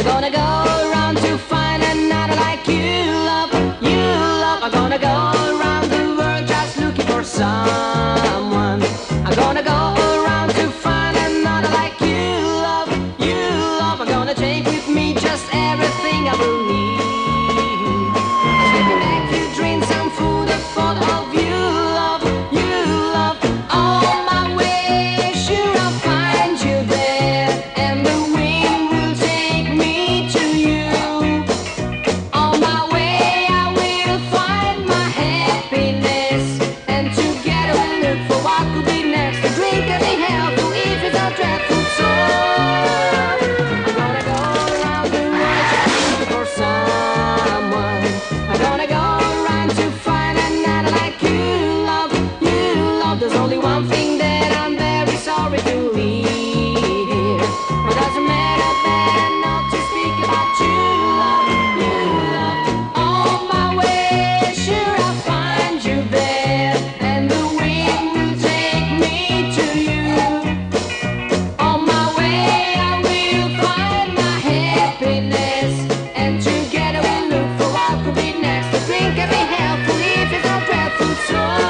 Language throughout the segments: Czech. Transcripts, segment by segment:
gonna go around to find another like you love, you love. I'm gonna go around the world just looking for someone. I'm gonna go around to find another like you love, you love. I'm gonna take with me just everything I will need. I'm gonna make you drink some food, a thought of you love, you love. On my way, sure I'll find you there, and the wind will take me to you. On my way, I will find my happiness, and together we'll look for what could be next. To drink and be helpful if it's a dreadful song. I'm gonna go around the world just looking for someone. I'm gonna go around to find another like you love, you love. There's only one thing that I'm very sorry to leave. But doesn't matter, better not to speak about you love, you love. On my way, sure I'll find you there, and the wind will take me to you. On my way, I will find my happiness, and together we'll look for what could be next. To drink and be helpful if it's a dreadful song.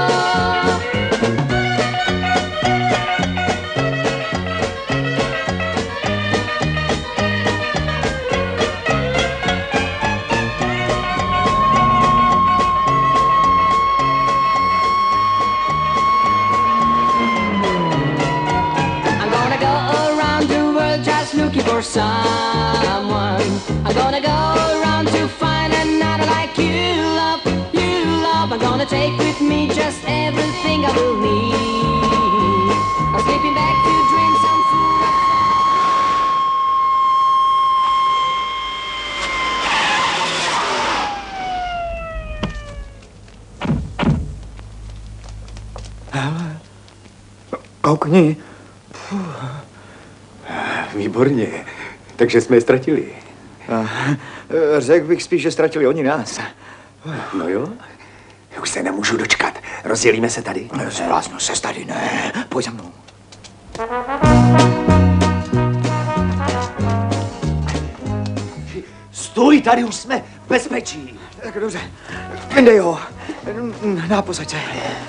I'm gonna go around the world just looking for someone. I'm gonna go around to find another like you love, you love. I'm gonna take with me just everything I will need. I'm sleeping back to drink some food. Koukni. Výborně. Takže jsme je ztratili. Řekl bych spíš, že ztratili oni nás. No jo. Už se nemůžu dočkat. Rozdělíme se tady. Zblázno se tady, ne. Pojď za mnou. Stůj, tady už jsme v bezpečí. Tak dobře. Vyndej ho. Na posaď se.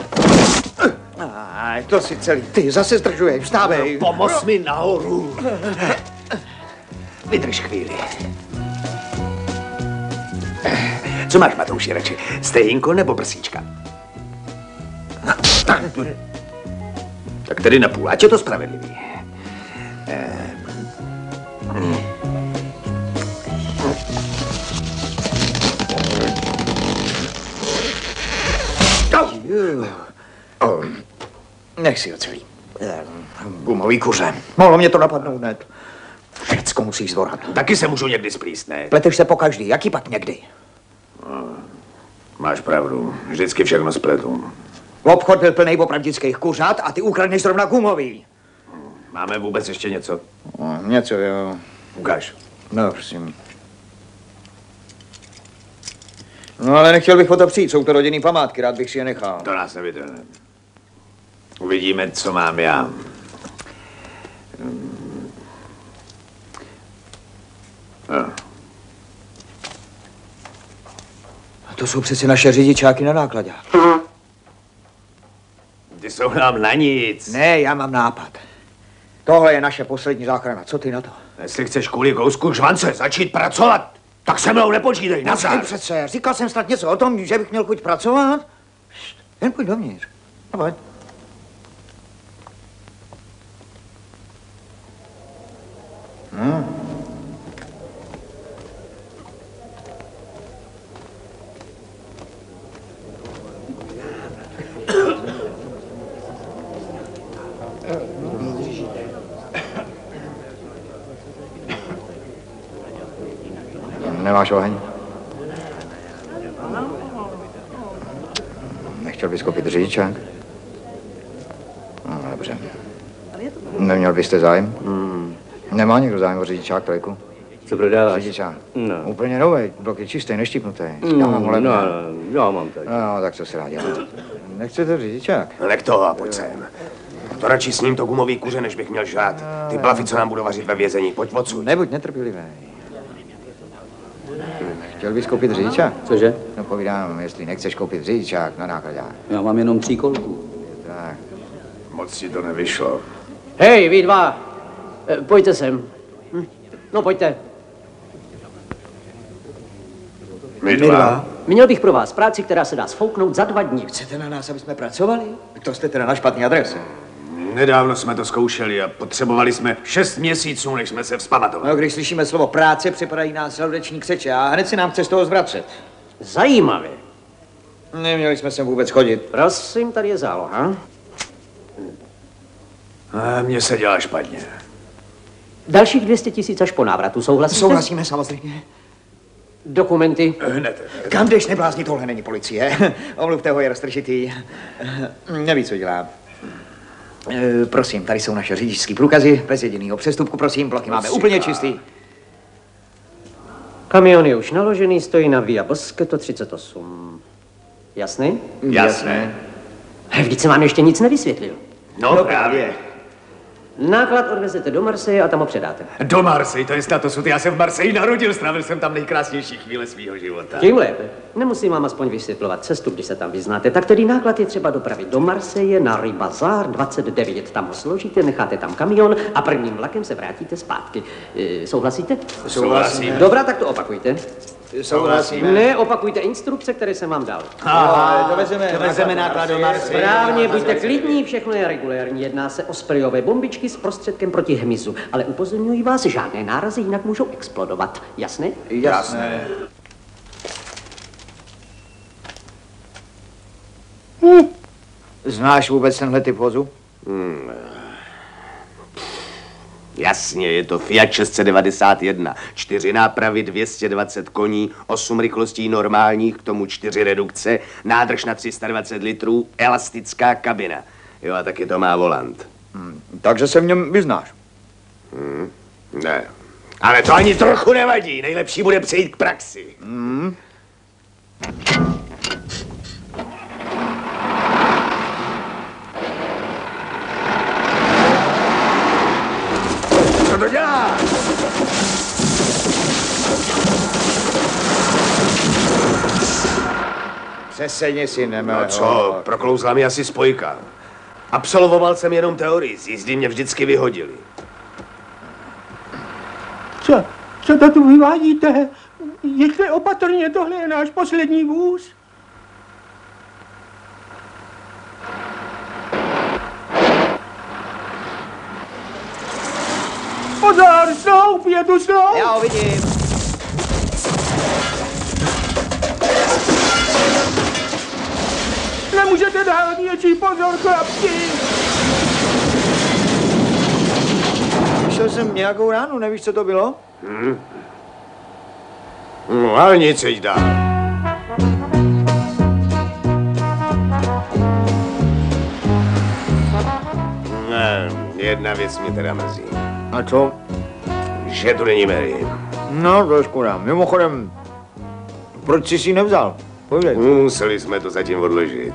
To si celý. Ty zase zdržuješ. Vstávej. Pomoz mi nahoru. Vydrž chvíli. Co máš, Matouši, radši? Stejinko nebo prsíčka? No, tak tedy na půl, ať je to spravedlivý. Nech si ho celý. Gumový kuře. Mohlo mě to napadnout hned. Všecko musíš zvorat. Taky se můžu někdy splíst, ne? Pleteš se pokaždý. Jaký pak někdy? Máš pravdu. Vždycky všechno spletu. Obchod byl plný opravdických kuřat a ty ukradneš zrovna gumový. Máme vůbec ještě něco? Něco, jo. Ukáž. No, prosím. No, ale nechtěl bych o to přijít. Jsou to rodinný památky, rád bych si je nechal. To nás nevytrhne. Uvidíme, co mám já. To jsou přeci naše řidičáky na nákladák. Ty jsou nám na nic. Ne, já mám nápad. Tohle je naše poslední záchrana. Co ty na to? Jestli chceš kvůli kousku žvance začít pracovat, tak se mnou nepočítej, nazdar. Počkej přece, říkal jsem snad něco o tom, že bych měl chuť pracovat? Jen pojď dovnitř. No pojď. Nemáš oheň? Nechtěl bys koupit řidičák? No, dobře. Neměl byste zájem? Nemá někdo zájem o řidičák, trojku? Co prodáváš? Řidičák. No. Úplně nový, blok je čistý, neštipnutý. Já mám tak. No, tak co se dá dělat? Nechcete řidičák? Nech toho a pojď sem. To radši s ním to gumový kuře, než bych měl žrát. Ty blafy, co nám budou vařit ve vězení, pojď odsud. Nebuď netrpělivý. Chtěl bys koupit řidičák? Cože? No povídám, jestli nechceš koupit řidičák na nákladák. Já mám jenom 3 kolku. Tak. Moc ti to nevyšlo. Hej, vy dva, pojďte sem. No, pojďte. My dva? Měl bych pro vás práci, která se dá sfouknout za 2 dny. Chcete na nás, aby jsme pracovali? To jste teda na špatný adrese. Nedávno jsme to zkoušeli a potřebovali jsme 6 měsíců, než jsme se vzpamatovali. No, když slyšíme slovo práce, připadají nás žaludeční křeče a hned si nám chce z toho zvracet. Zajímavé. Neměli jsme sem vůbec chodit. Prosím, tady je záloha. A mně se dělá špatně. Dalších 200 000 až po návratu, souhlasíte? Souhlasíme samozřejmě. Dokumenty. Hned. Kam jdeš, neblázni, tohle není policie. Omluvte ho, je roztržitý. Neví, co dělá. Prosím, tady jsou naše řidičské průkazy, bez jediného přestupku, prosím, bloky máme úplně čistý. Kamion je už naložený, stojí na Via Bosketo 38. Jasný? Jasné. Vždyť jsem vám ještě nic nevysvětlil. No právě. Náklad odvezete do Marseille a tam ho předáte. Do Marseille, to je statusud. Já jsem v Marseille narodil, strávil jsem tam nejkrásnější chvíle svého života. Tím lépe. Nemusím vám aspoň vysvětlovat cestu, když se tam vyznáte. Tak tedy náklad je třeba dopravit do Marseille na Rue Bazar 29. Tam ho složíte, necháte tam kamion a prvním vlakem se vrátíte zpátky. Souhlasíte? Souhlasím. Dobrá, tak to opakujte. Souhlasíme. Ne, opakujte instrukce, které jsem vám dal. Dovezeme náklad do Marseille. Správně, buďte klidní, všechno je regulérní. Jedná se o sprejové bombičky s prostředkem proti hmyzu. Ale upozorňuji vás, žádné nárazy, jinak můžou explodovat. Jasné? Jasné. Znáš vůbec tenhle typ vozu? Jasně, je to Fiat 691. 4 nápravy, 220 koní, 8 rychlostí normálních, k tomu 4 redukce, nádrž na 320 litrů, elastická kabina. Jo, a taky to má volant. Takže se v něm vyznáš. Ne, ale to ani trochu nevadí. Nejlepší bude přejít k praxi. Co to dělá? Přesedni si, Nemele. No co, proklouzla mi asi spojka. Absolvoval jsem jenom teorii, z jízdy mě vždycky vyhodili. Co to tu vyvádíte? Jeďte opatrně, tohle je náš poslední vůz. Pozor, sloup, je tu sloup! Já ho vidím. Nemůžete dát něčí pozor, chlapci! Slyšel jsem nějakou ránu, nevíš, co to bylo? No, ale nic, jď dál. Ne, jedna věc mě teda mrzí. A co? Že tu není Mary. No, to je škoda. Mimochodem, proč jsi si nevzal? Povídej. Museli jsme to zatím odložit.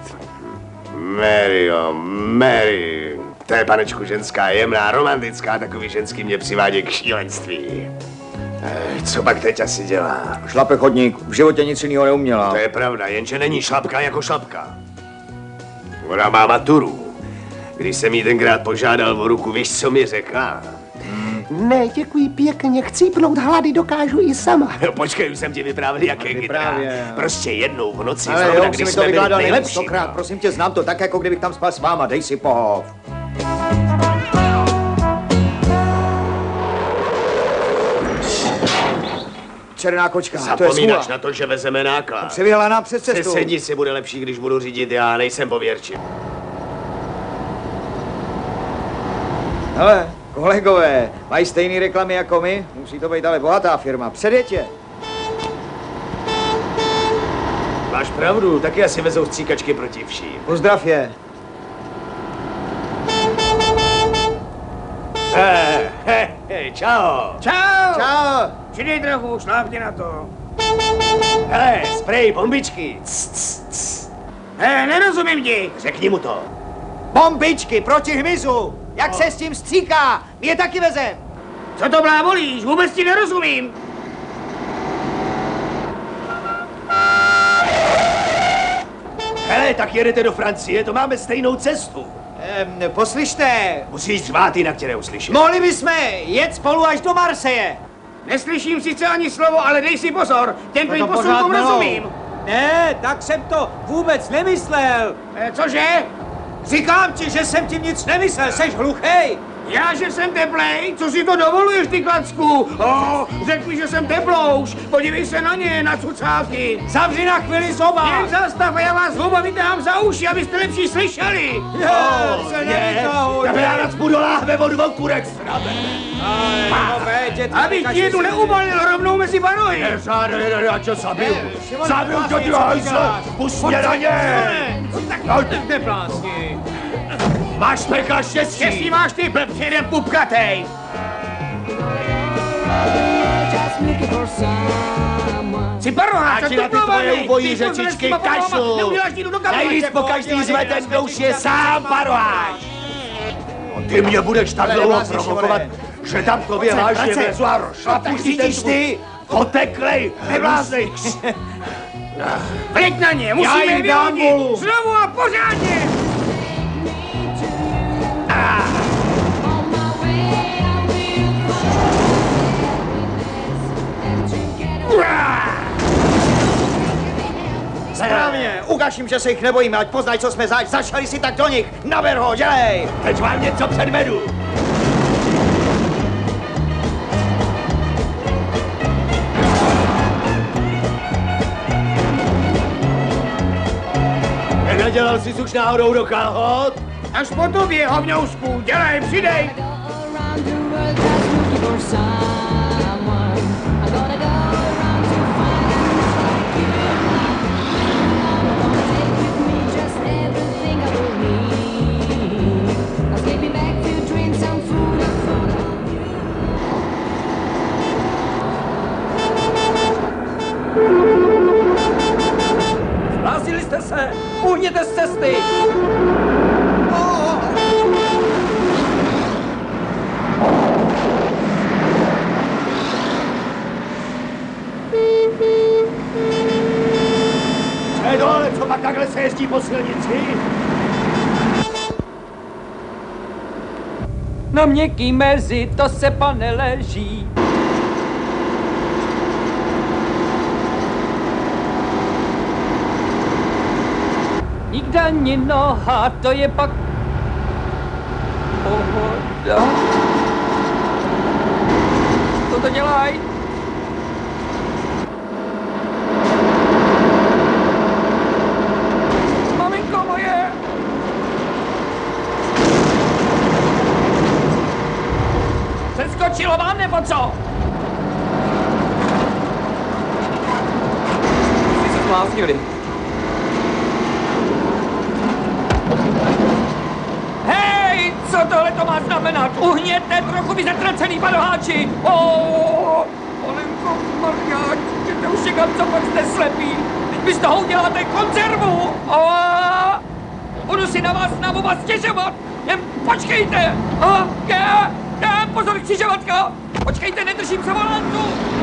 Mary. To je, panečku, ženská, jemná, romantická, takový ženský mě přivádí k šílenství. Co pak teď asi dělá? Šlape chodník, v životě nic jiného neuměla. To je pravda, jenže není šlapka jako šlapka. Ona má maturu. Když jsem jí tenkrát požádal o ruku, víš, co mi řekla? Ne, děkuji pěkně, chcípnout hlady dokážu i sama. Počkej, už jsem ti vyprávěl, jak je kytra. Vyprávěl. Prostě jednou v noci, Ale zrovna, jo, když si mi jsme to byli vykládal nejlepší. stokrát, prosím tě, znám to tak, jako kdybych tam spal s váma, dej si pohov. Černá kočka, to je Zapomínáš smůla. na to, že vezeme náklad. Převěhla nám přes cestu. Sedni si, bude lepší, když budu řídit já, nejsem pověrčivý. Hele, kolegové, mají stejné reklamy jako my? Musí to být ale bohatá firma. Předjeďte. Máš pravdu, taky asi vezou stříkačky proti vším. Pozdrav je. Hej, čau. Čau! Čau. Přidej trochu, šlápni na to. Hele, sprej, bombičky. Nerozumím ti. Řekni mu to. Bombičky proti hmyzu. Jak se s tím stříká? My je taky vezem. Co to blábolíš? Vůbec ti nerozumím. tak jedete do Francie, to máme stejnou cestu. Poslyšte, Musíš řvát, jinak tě neuslyším. mohli bychom jet spolu až do Marseje. Neslyším sice ani slovo, ale dej si pozor, těm tvým posunkům rozumím. Ne, tak jsem to vůbec nemyslel. Cože? Říkám ti, že jsem tím nic nemyslel, seš hluchej. Já, že jsem teplej? Co si to dovoluješ, ty klacku? Řekl mi, že jsem teplouš. Podívej se na ně, na cucáky. Zavři na chvíli zoba. Jen zastav a já vás zhluba vytahám za uši, abyste lepší slyšeli. Já nacpu do láhve od dvou kurek srabe. Abych ti jednu neubalil rovnou mezi parohy. Já tě zabiju. Zabiju tě, ty hajzle. Pust mě na ně. Tak neplásni. Máš peka štěstí. Štěstí máš ty, blbci, jeden pupkatej. Jsi paroháč, Já ti na ty tvoje ubojí řečičky kašlu. Neuděláš ti jdu do kabiny. Nejvíc po každý zve ten, kdo už je sám paroháč. Ty mě budeš tak dlouho provokovat, že tam k tobě vážně vlezu a šlapu si ten ty. Poteklej, nebláznej. Vleď na ně, musíme je vyhodit. Znovu a pořádně. Správně, ukaž jim, že se jich nebojíme, ať poznají, co jsme zač. Začali si tak do nich. Naber ho, dělej. Teď vám něco předvedu. Nedělal jsi už náhodou do kalhot? Až po tobě, hovňousku, dělej, přidej. Zbláznili jste se! Uhněte z cesty! Co dole, co pak takhle se jezdí po silnici? Na měkký mezi, to se pane leží. Nikde ani noha, to je pak pohoda. Co to dělaj? Maminko moje! Přeskočilo vám nebo co? Jsi se zbláznili. Hej, co tohle to má znamenat? Uhněte trochu, vy zatracený paroháči! Olenko, Mariáč, jděte už někam, co pak jste slepí? Teď mi z toho uděláte konzervu! Budu si na vás na oba stěžovat! Jen počkejte! Pozor, křižovatka! Počkejte, nedržím se volantu!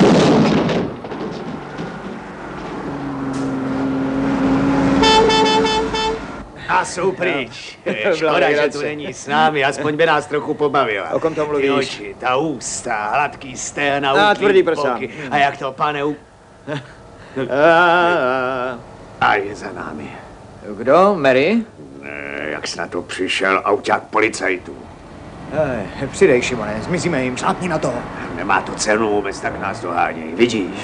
A jsou pryč. Škoda, že tu není s námi, aspoň by nás trochu pobavila. O kom to mluvíš? Ty oči, ta ústa, hladký stehna, tvrdý prsa. A jak to, pane, A je za námi. Kdo? Mary? Ne, jak jsi na to přišel, auťák policajtů. Přidej, Šimone, zmizíme jim, šlápni na to. Nemá to cenu vůbec, tak nás doháněj, vidíš?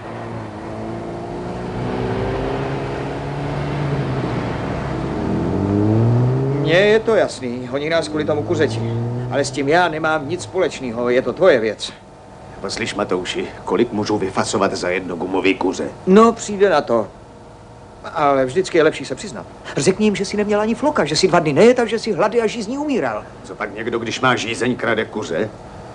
Mně je to jasný, honí nás kvůli tomu kuřeti. Ale s tím já nemám nic společného, je to tvoje věc. Poslyš, Matouši, kolik můžu vyfasovat za jedno gumový kuře? No, přijde na to. Ale vždycky je lepší se přiznat. Řekni jim, že jsi neměl ani floka, že jsi 2 dny nejet a že jsi hlady a žízní umíral. Co pak někdo, když má žízeň, krade kuře?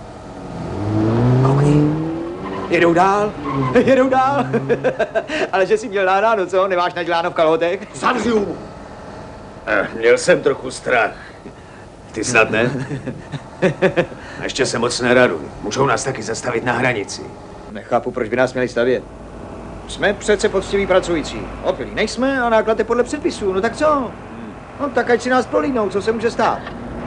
Koukni. Jedou dál. Jedou dál. Ale že jsi měl náráno, co? Nemáš naděláno v kalhotech? Zavřu! Měl jsem trochu strach. Ty snad ne? A ještě se moc neraduj. Můžou nás taky zastavit na hranici. Nechápu, proč by nás měli stavět. Jsme přece poctiví pracující. Opilí nejsme a náklad je podle předpisů. No tak co? No tak ať si nás prolídnou, co se může stát.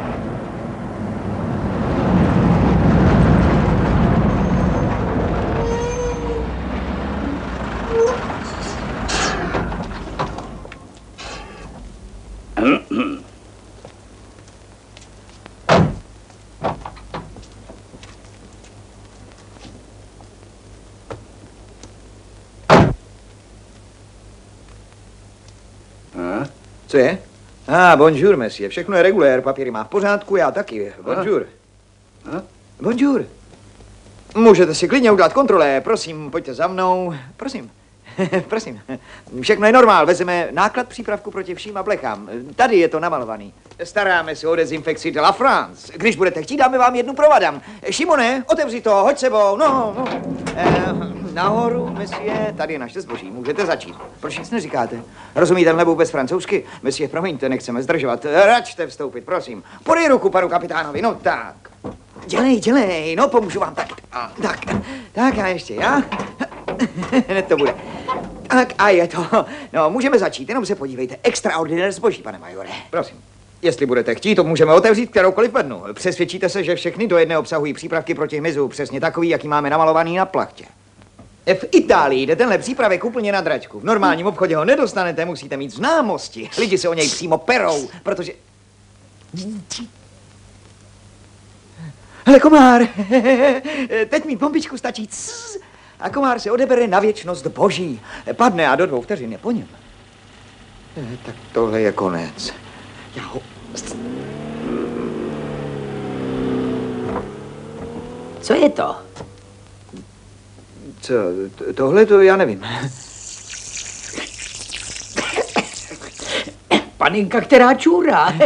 Co je? Bonjour, monsieur. Všechno je regulér, papíry má v pořádku, já taky. Bonjour. Bonjour. Můžete si klidně udělat kontrole, prosím, pojďte za mnou. Prosím. Prosím. Všechno je normál, vezeme náklad přípravku proti vším a plechám. Tady je to namalovaný. Staráme se o dezinfekci de la France. Když budete chtít, dáme vám jednu provadám. Šimone, otevři to, hoď sebou, no. Nahoru, monsieur, tady je naše zboží, můžete začít. Proč nic neříkáte? Rozumíte nebo vůbec francouzsky? Monsieur, promiňte, nechceme zdržovat. Račte vstoupit, prosím. Podej ruku panu kapitánovi, no tak. Dělej, no pomůžu vám, tak a ještě já. Hned to bude. Tak a je to. No, můžeme začít, jenom se podívejte. Extraordinary zboží, pane majore. Prosím. Jestli budete chtít, to můžeme otevřít kteroukoliv bednu. Přesvědčíte se, že všechny do jedné obsahují přípravky proti hmyzu, přesně takový, jaký máme namalovaný na plachtě. V Itálii jde tenhle přípravek úplně na dračku. V normálním obchodě ho nedostanete, musíte mít známosti. Lidi se o něj přímo perou, protože... Hele, komár, teď mi bombičku stačí. A komár se odebere na věčnost boží. Padne a do 2 vteřin je po něm. Tak tohle je konec. Já ho... Co je to? Co? Tohle to já nevím. Paninka, která čůrá.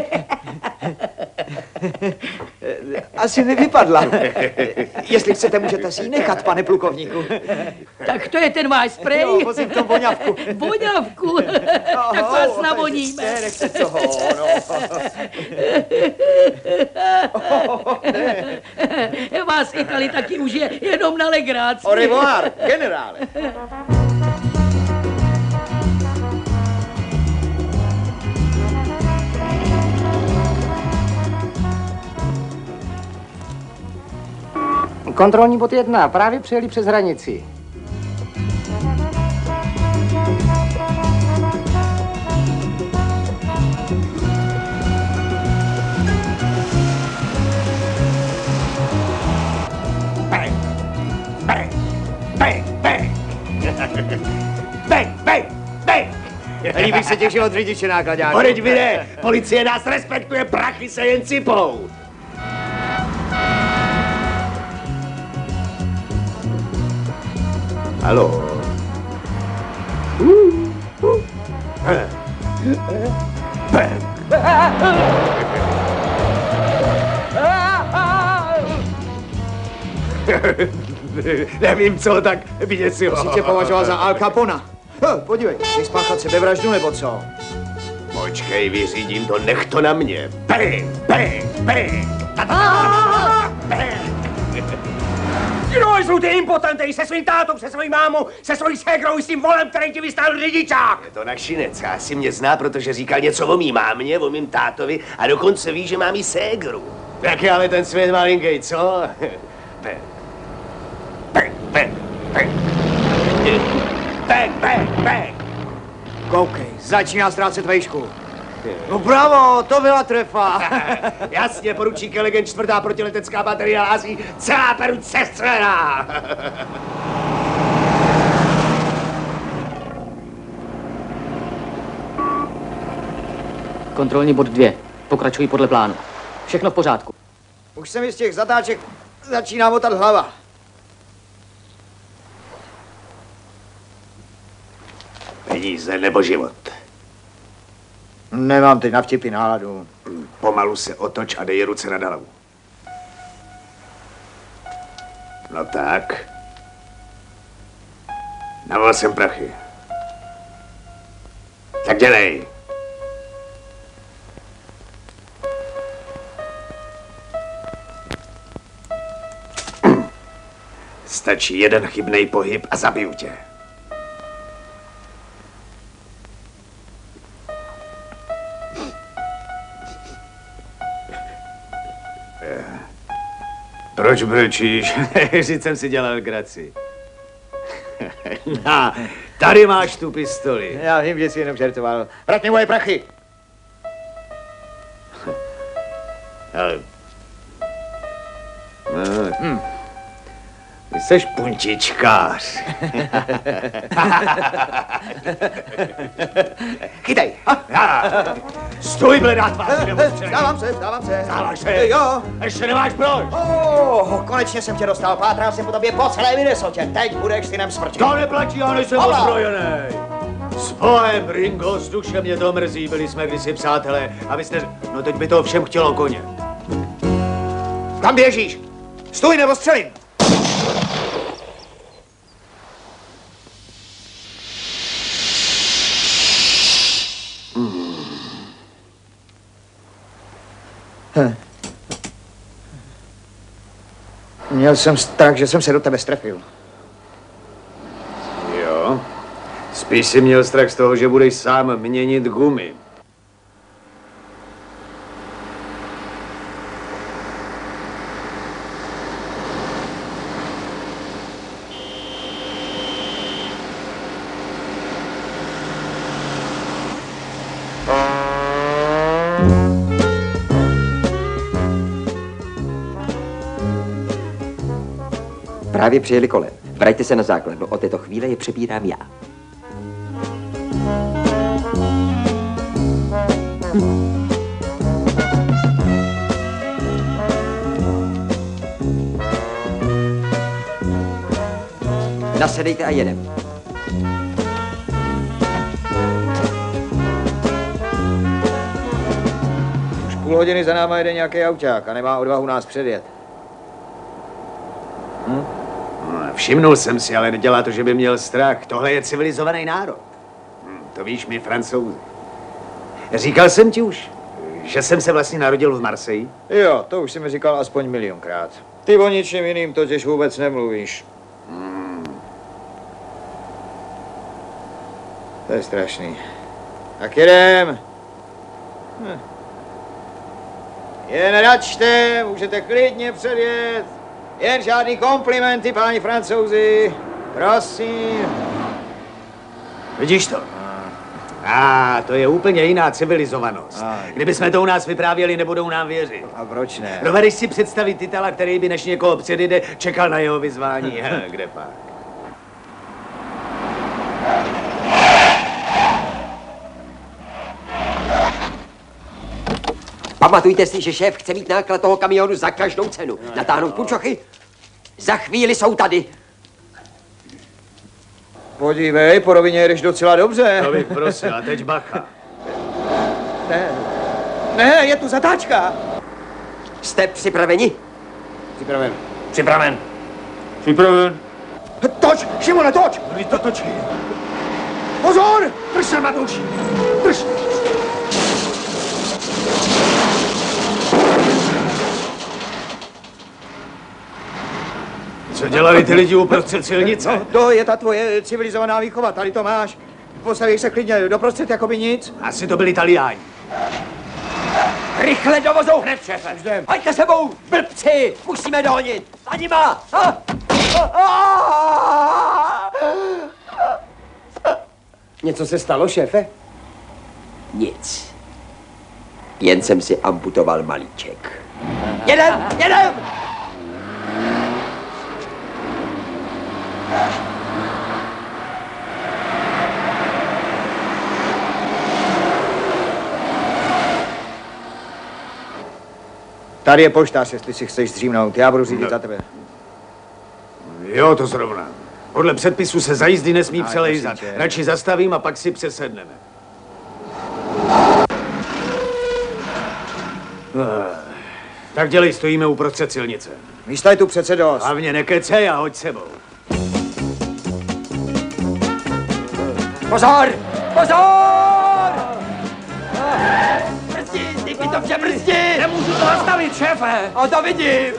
Asi mi vypadla. Jestli chcete, můžete si ji nechat, pane plukovníku. Tak to je ten váš sprej? Jo, vozím to voňavku. Voňavku? Tak vás navodíme. Nechce toho, no. Vás Itali taky už je jenom na legraci. Au revoir, generále. Kontrolní bod 1. Právě přijeli přes hranici. Bang! Bang! Bang! Bang! Bang! Bang! Bang! Líbí se těšil od řidiče nákladáku. Podeď vy ne! Policie nás respektuje, prachy se jen sypou! Haló? Nevím co, tak vidět si ho. Jsi tě považoval za Al Capona. Podívej, jsi spáchat sebevraždu nebo co? Počkej, vyřídím to, nech to na mě. Bang, bang, bang. Bang. Kdo jsou ty impotentej se svým tátou, se svojí mámou, se svojí ségrou, s tím volem, který ti vystavil řidičák? Je to našinec, asi mě zná, protože říkal něco o mý mámě, o mým tátovi a dokonce ví, že mám i ségru. Jak je ale ten svět malinký, co? Bang, bang, bang, bang. Bang, bang, bang. Koukej, začíná ztrácet vejšku. No bravo, to byla trefa. Jasně, poručík Legend 4. protiletecká baterie hází, celá peruť sestřelená. Kontrolní bod 2. Pokračují podle plánu. Všechno v pořádku. Už se mi z těch zatáček začíná motat hlava. Peníze nebo život? Nemám teď na vtipy náladu. Pomalu se otoč a dej ruce na hlavu. No tak. Naval jsem prachy. Tak dělej. Stačí jeden chybný pohyb a zabiju tě. Proč brečíš? Vždyť jsem si dělal graci. No, tady máš tu pistoli. Já vím, že jsi jenom žertoval. Vrať mi moje prachy! Ale... No, ty seš puntičkář. Chytej! Stůj, bledá tvář, Vzdávám se. Vzdáváš se? Jo. Ještě nemáš proč. Konečně jsem tě dostal. Pátral jsem po tobě po celé Minnesotě. Teď budeš synem smrti. To neplatí, já nejsem Hola. ozbrojený. S Bohem, Ringo, s duše mě to mrzí, byli jsme kdysi přátelé. A vy jste... No teď by to všem chtělo koně. Kam běžíš? Stůj nebo střelím! Měl jsem strach, že jsem se do tebe strefil. Jo? Spíš si měl strach z toho, že budeš sám měnit gumy. Právě přijeli kolem. Vraťte se na základnu. Od této chvíle je přebírám já. Nasedejte a jedem. Už půl hodiny za náma jede nějaký auták a nemá odvahu nás předjet. Všimnul jsem si, ale nedělá to, že by měl strach. Tohle je civilizovaný národ. To víš, my Francouzi. Říkal jsem ti už, že jsem se vlastně narodil v Marseille? Jo, to už jsi mi říkal aspoň milionkrát. Ty o ničem jiným totiž vůbec nemluvíš. To je strašný. Tak jedem. Jen račte, můžete klidně předjet. Jen žádný komplimenty, páni Francouzi. Prosím. Vidíš to? To je úplně jiná civilizovanost. Kdyby jsme to u nás vyprávěli, nebudou nám věřit. A proč ne? Dovedeš si představit Titala, který by než někoho předjede, čekal na jeho vyzvání. Kde pak? Pamatujte si, že šéf chce mít náklad toho kamionu za každou cenu. Natáhnout punčochy? Za chvíli jsou tady. Podívej, po rovině jedeš docela dobře. To bych prosil, a teď bacha. Ne, je tu zatáčka. Jste připraveni? Připraven. Připraven. Toč, Šimone, toč! Kdy to točí? Pozor! Drž se, Matouši! Drž! Co dělali ty lidi uprostřed silnice? No, to je ta tvoje civilizovaná výchova, tady to máš. Postavíš se klidně doprostřed, jako by nic. Asi to byli Taliáni. Rychle do vozu! Hned, šéfe! Pojďte sebou, blbci! Musíme dohonit! Za nima! Něco se stalo, šéfe? Nic. Jen jsem si amputoval malíček. Jedem! Tady je poštář, jestli si chceš zdřímnout. Já budu řídit za tebe. Jo, to zrovna. Podle předpisu se za jízdy nesmí přelejzat. Radši zastavím a pak si přesedneme. Tak dělej, stojíme uprostřed silnice. Místa je tu přece dost. Hlavně nekecej a hoď sebou. Pozor! Pozor! Brzdi, ty to vše brzdi! Nemůžu to zastavit, šéfe! O, to vidím!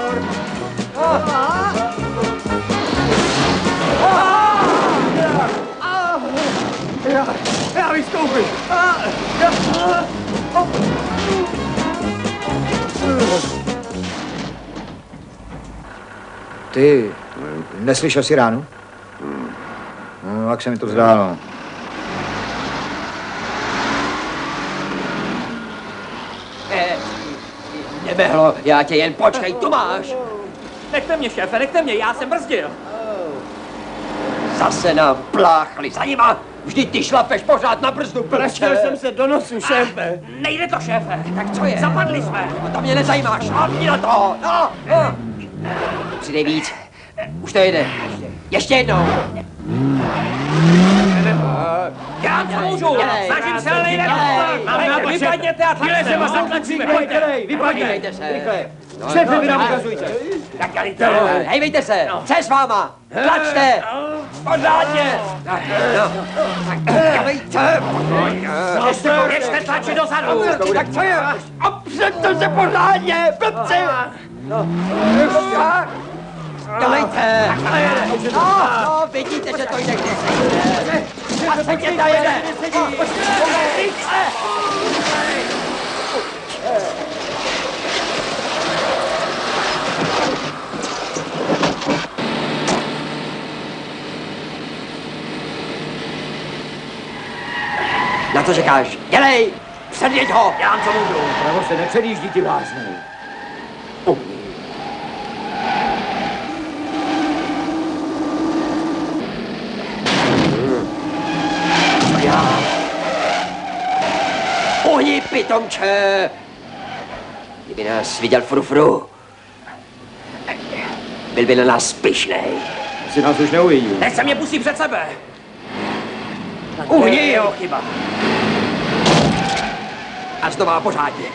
Já vystoupím. Ty, neslyšel jsi ránu? No, jak se mi to zdálo. Nebehlo, já tě jen počkej, tu máš. Nechte mě, šéfe, nechte mě, já jsem brzdil. Zase nám pláchli za nima. Vždyť ty šlapeš pořád na brzdu, Praštil jsem se do nosu, šéfe. Nejde to, šéfe. Tak co je? Zapadli jsme. A to mě nezajímá, šlápni na to. No, no. Přidej víc. Už to jede. Ještě jednou. Já to můžu. Snažím se, ale nejde to. Vypadněte a tlačíme. Vypadněte se. Šéfe, vy nám ukazujte. Tak dělejte. Hejvejte se. Co je s váma? Tlačte. Pořádně. Dělejte. Běžte tlačit dozadu. Tak co je? Opřete se pořádně, blbci. Dělejte. No, vidíte, že to jde kde se. A se děta jede. Na co čekáš? Dělej! Předjeď ho! Dělám, co můžu. Pravo se nepředjíždí, ty blázny. Uhni, pitomče! Kdyby nás viděl frufru, byl by na nás pyšnej. Si nás už neuvidí. Teď se mě pustí před sebe. Uhni! jeho chyba. A znova pořádně.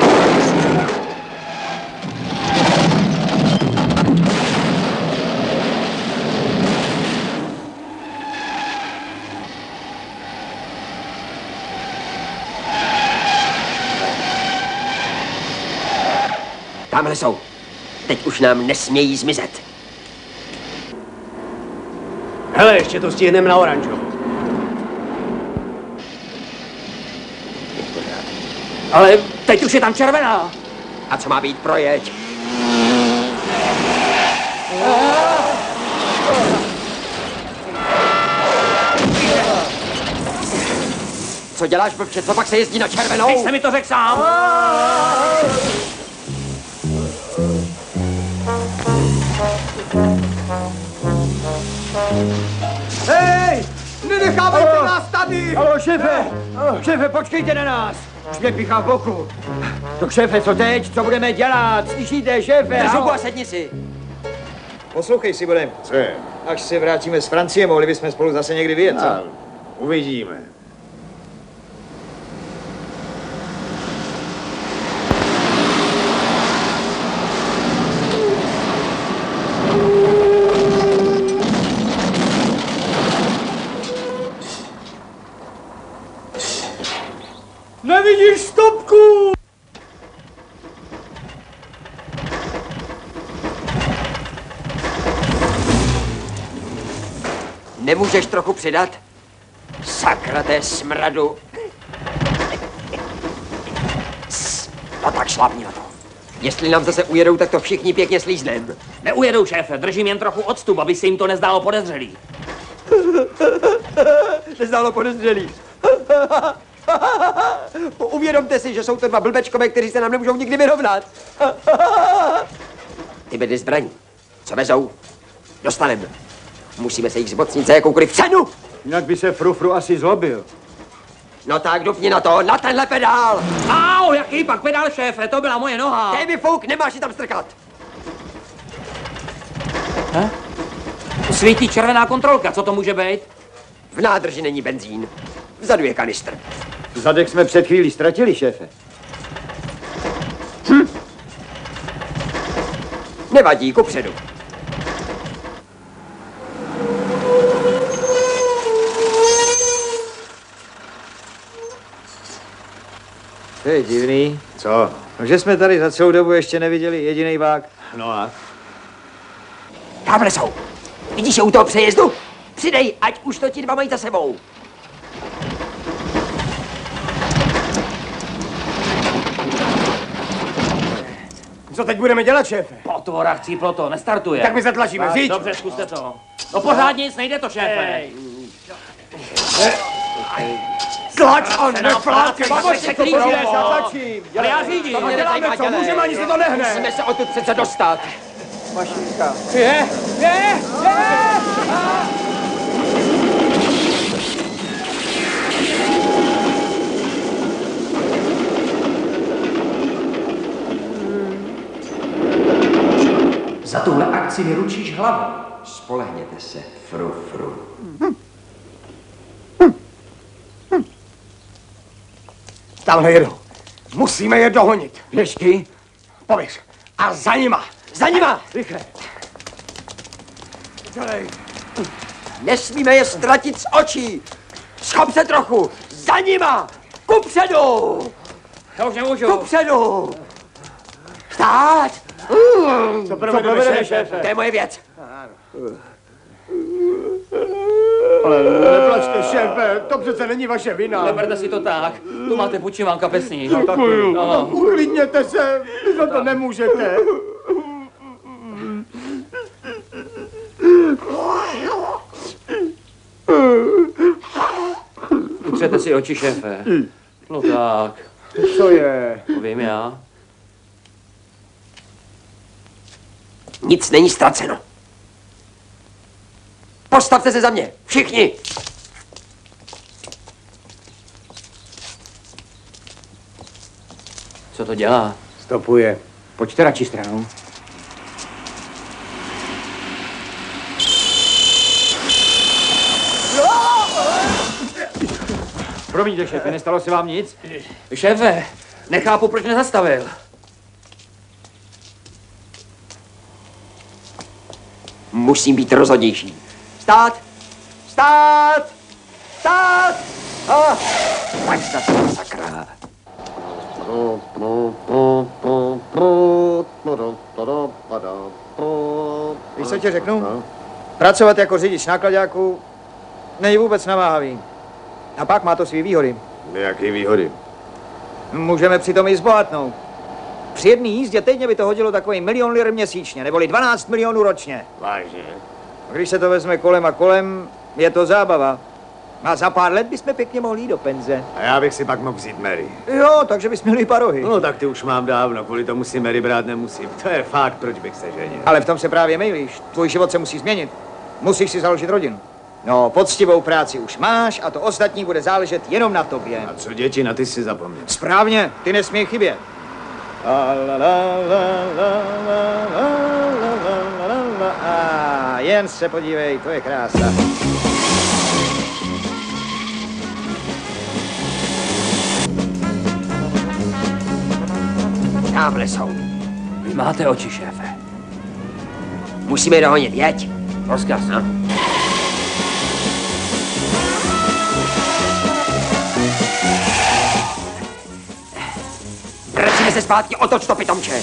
Tamhle jsou. Teď už nám nesmějí zmizet. Hele, ještě to stihneme na oranžovou. Ale teď už je tam červená. A co má být, projeď? Co děláš, blbče? Co pak se jezdí na červenou? Ty jsi mi to řekl sám. Hej! Nenechávejte nás tady! Halo, šéfe! Šéfe, počkejte na nás! Už mě píchá v boku. Tak šéfe, co teď? Co budeme dělat? Slyšíte, šéfe? Drž hubu a sedni si. Poslouchej si, Bodem. Co je? Až se vrátíme z Francie, mohli bychom spolu zase někdy vyjet, co? Uvidíme. Nevidíš stopku! Nemůžeš trochu přidat? Sakra té smradu. No tak šlápni na to. Jestli nám zase ujedou, tak to všichni pěkně slíznem. Neujedou, šéfe, držím jen trochu odstup, aby se jim to nezdálo podezřelý. Nezdálo podezřelý. Uvědomte si, že jsou to dva blbečkové, kteří se nám nemůžou nikdy vyrovnat. Ty bedny zbraní, co vezou, dostaneme. Musíme se jich zmocnit za jakoukoliv cenu. Jinak by se frufru asi zlobil. No tak dupni na to, na tenhle pedál. Au, jaký pak pedál, šéfe, to byla moje noha. Dej mi fuk, nemáš si tam strkat. Svítí červená kontrolka, co to může být? V nádrži není benzín, vzadu je kanistr. Zadek jsme před chvílí ztratili, šéfe. Nevadí, kupředu. To je divný. Co? No, že jsme tady za celou dobu ještě neviděli jediný vák. No a? Tamhle jsou. Vidíš je u toho přejezdu? Přidej, ať už to ti dva mají za sebou. Co teď budeme dělat, šéfe? Potvora chcíplo to, nestartuje. Tak my zatlačíme, zíď. Dobře, zkuste to. No pořád nic, nejde to, šéfe. Tlač a neflákej! Baboš, se klíče, zatlačím. Ale já řídím. To děláme, co můžeme, ani se to nehne. Musíme se odtud přece dostat. Mašinka. Je! Za tuhle akci vyručíš hlavu. Spolehněte se, fru. Tamhle jedou. Musíme je dohonit. Pěšky. Pověř. A za nima. Za nima! Rychle. Dělej. Nesmíme je ztratit z očí. Schop se trochu. Za nima! Kupředu! Já už nemůžu. Kupředu! Stát! Co provedeme, šéfe? To je moje věc. Ale neplačte, šéfe, to přece není vaše vina. Neberte si to tak. Tu máte půjčím vám kapesní. Děkuju. No. Uklidněte se, vy za to nemůžete. Utřete si oči, šéfe. No tak, Co je? to vím já. Nic není ztraceno. Postavte se za mě, všichni! Co to dělá? Stopuje. Pojďte radši stranou. Promiňte, šéfe, nestalo se vám nic? Šéfe, nechápu, proč nezastavil. Musím být rozhodnější. Stát! Stát! Stát! Pojď za to, sakra. Víš, co ti řeknu? Pracovat jako řidič nákladáku není vůbec namáhavý. A pak má to svý výhody. Jaký výhody? Můžeme přitom i zbohatnout. Při jedné jízdě týdně by to hodilo takový 1 000 000 lir měsíčně, neboli 12 milionů ročně. Vážně? A když se to vezme kolem a kolem, je to zábava. A za pár let bychom pěkně mohli jít do penze. A já bych si pak mohl vzít Mary. Jo, takže bys měli parohy. No tak ty už mám dávno, kvůli tomu si Mary brát nemusím. To je fakt, proč bych se ženil. Ale v tom se právě mýlíš. Tvůj život se musí změnit. Musíš si založit rodinu. No, poctivou práci už máš a to ostatní bude záležet jenom na tobě. A co děti, na ty si zapomněl. Správně, ty nesmí chybět. A jen se podívej, to je krása. Tamhle jsou. Vy máte oči, šéfe. Musíme je dohonit, jeď. Rozkaz. No. Vracíme se zpátky, otoč to, pitomče.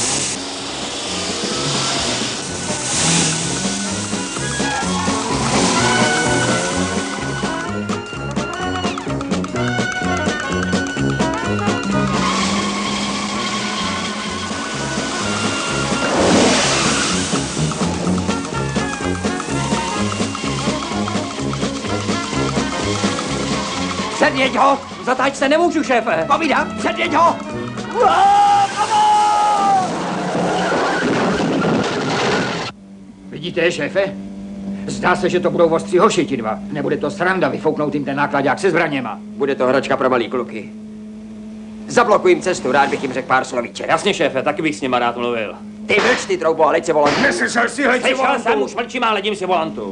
Předjeď ho! Zatáč se nemůžu, šéfe. Povídám, předjeď ho! Vidíte, šéfe? Zdá se, že to budou ostří hoši ti dva. Nebude to sranda vyfouknout jim ten nákladák se zbraněma. Bude to hračka pro malý kluky. Zablokuj jim cestu, rád bych jim řekl pár slovíček. Jasně, šéfe, taky bych s nima rád mluvil. Ty mlč, ty troubo, a leď si volant. Neslyšel si, hleď si Slyšel jsem, volantu. už mlčím a ledím si volantu.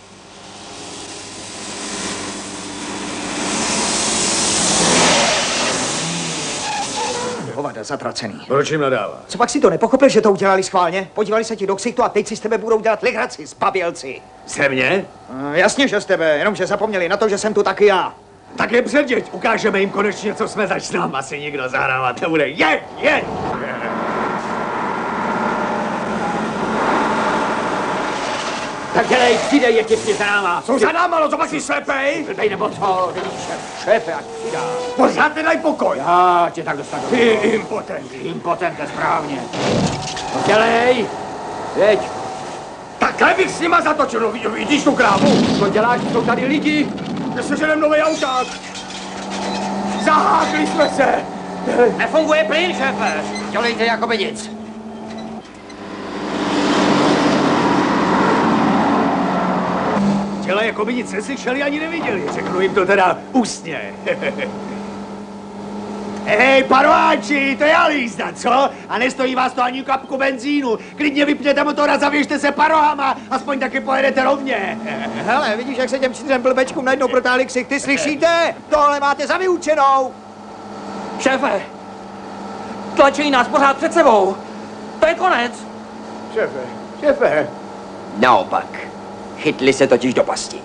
Hovada, zatracený. Proč jim nadává? Co pak si to nepochopil, že to udělali schválně? Podívali se ti do ksichtu a teď si z tebe budou dělat legraci, spabělci. Se mě? Jasně, že z tebe, jenomže zapomněli na to, že jsem tu taky já. Tak je předěť, ukážeme jim konečně, co jsme zač. Nám asi nikdo zahrávat nebude. Je! Tak dělej, přidej je těsně za náma. Jsou za náma, no co pak si slepej? Blbej nebo co, vidíš, šéfe, ať přidá. Pořád nedaj pokoj. Já tě tak dostanu. Ty impotent. Impotent, správně. No dělej, jeď. Takhle bych s nima zatočil, no vidíš tu krávu? Co děláš, jsou tady lidi. Neseženem nový auták. Zahákli jsme se. Nefunguje plyn, šéfe. Dělejte jako by nic. Dělej, jako by nic neslyšeli ani neviděli. Řeknu jim to teda ústně. Hej, parováči, to je alízda, co? A nestojí vás to ani kapku benzínu. Klidně vypněte motor a zavěžte se parohama, aspoň taky pojedete rovně. Hele, vidíš, jak se těm 4 blbečkům najednou protáhli ksichty, slyšíte? Tohle máte za vyučenou. Šéfe, tlačí nás pořád před sebou. To je konec. Šéfe. Naopak. Chytli se totiž do pasti.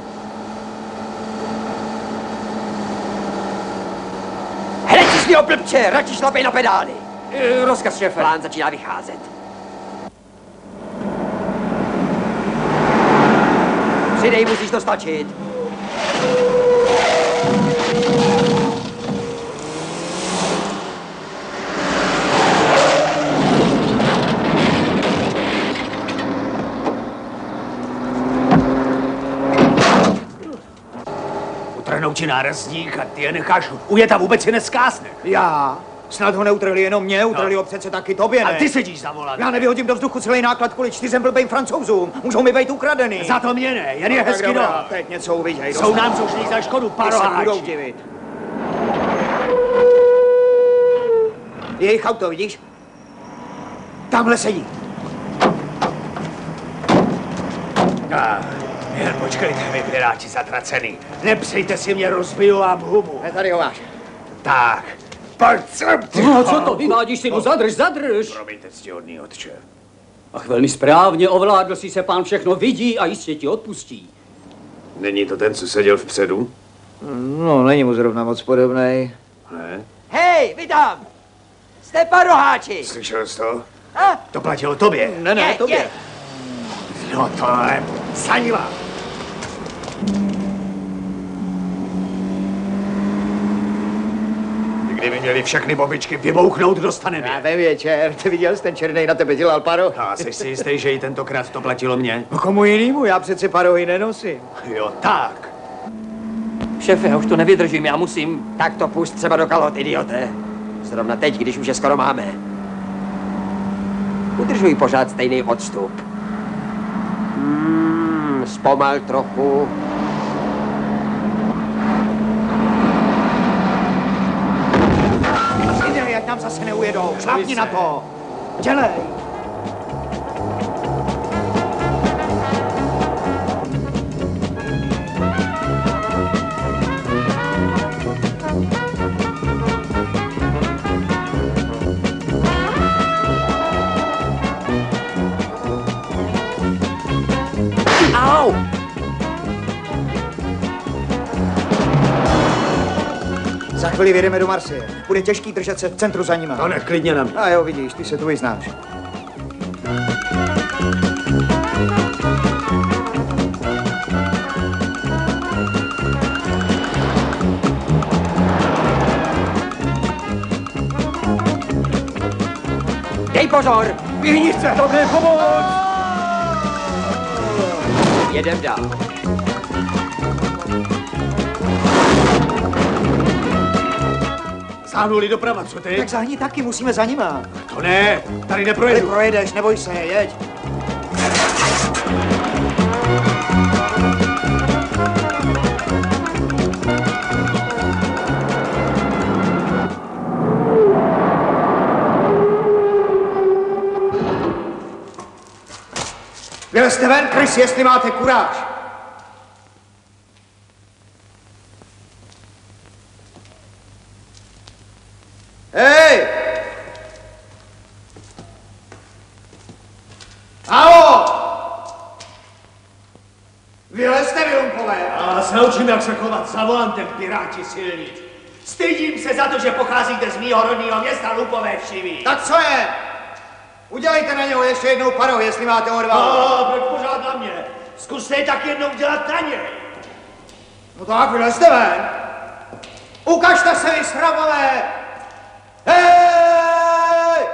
Hned si svýho blbče, radši šlapej na pedály. Rozkaz, šéfe. Plán začíná vycházet. Přidej, musíš to stačit. Utrhnou ti nárazník a ty je necháš ujet a vůbec si neskásne. Já? Snad ho neutrhli jenom mě, utrhli ho přece taky tobě, ne? A ty sedíš za volantem. Já nevyhodím do vzduchu celý náklad kvůli 4 blbým Francouzům. Můžou mi být ukradený. Za to mě ne, jen je hezky dobrá, no. teď něco uviděj. Jsou nám slušný za škodu, Ty se budou paroháči. divit. Jejich auto, vidíš? Tamhle sedí. Jen počkejte, vy piráti zatracený. Nepřejte si mě, rozbiju vám hubu. Tady ho máš. Tak, pojď sem, ty. No co to vyvádíš, synu, zadrž. Promiňte, ctihodný otče. Ach, velmi správně, ovládl si se, pán všechno vidí a jistě ti odpustí. Není to ten, co seděl vpředu? No, není mu zrovna moc podobnej. Ne. Hej, vy tam! Jste paroháči! Slyšel jsi to? A? To platilo tobě. Ne, tobě. No tohle, sanila. Kdyby měli všechny bobičky vybouchnout, dostaneme. Já vím, večer. Ty viděl jsi, ten černej na tebe dělal paro? A jsi si jistý, že i tentokrát to platilo mě? No komu jinýmu? Já přece parohy nenosím. Jo, tak. Šéfe, já už to nevydržím, já musím. Tak to pust třeba do kalhot, idiote. Zrovna teď, když už je skoro máme. Udržuj pořád stejný odstup. Zpomal trochu. Dělej, ať nám zase neujedou. Šlápni na to. Dělej. Au! Za chvíli vyjedeme do Marseille. Bude těžký držet se v centru za nima. To nech klidně na mě. A jo, vidíš, ty se tu vyznáš. Dej pozor! Vyhni se, to je pomoc! Jedem dál. Zahnuli doprava, co ty? Tak zahni taky, musíme za nima. To ne, tady Tady neprojedu. projedeš, neboj se, jeď. Vylezte ven, Chris, jestli máte kuráž. Hej! Halo! Vylezte, vy lumpové! Já se naučím, jak se chovat za volantem, piráti silní. Stydím se za to, že pocházíte z mýho rodného města, lupové všiví. Tak co je? Udělejte na něho ještě jednou paro, jestli máte odvahu. No, proč pořád na mě? Zkuste je tak jednou dělat na ně. No tak, vylezte ven. Ukažte se, vy sramové. Hej!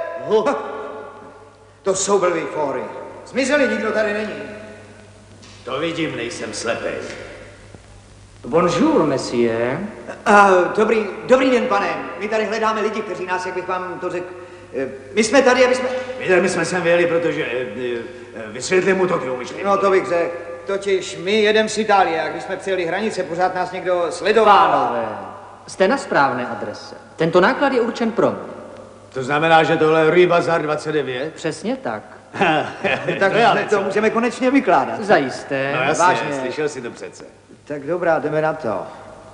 To jsou blbý fóry. Zmizeli, nikdo tady není. To vidím, nejsem slepej. Bonjour, monsieur. Dobrý den, pane. My tady hledáme lidi, kteří nás, jak bych vám to řekl, my jsme tady, aby jsme... My jsme sem vyjeli, protože vysvětlím mu to, ty umyšlení. No to bych řekl. Totiž my jedeme z Itálie a když jsme přijeli hranice, pořád nás někdo sledoval. Pánové, jste na správné adrese. Tento náklad je určen pro mě. To znamená, že tohle je Rue Bazar 29? Přesně tak. Tak to můžeme konečně vykládat. Zajisté. No jasně, vážně. slyšel jsi to přece. Tak dobrá, jdeme na to.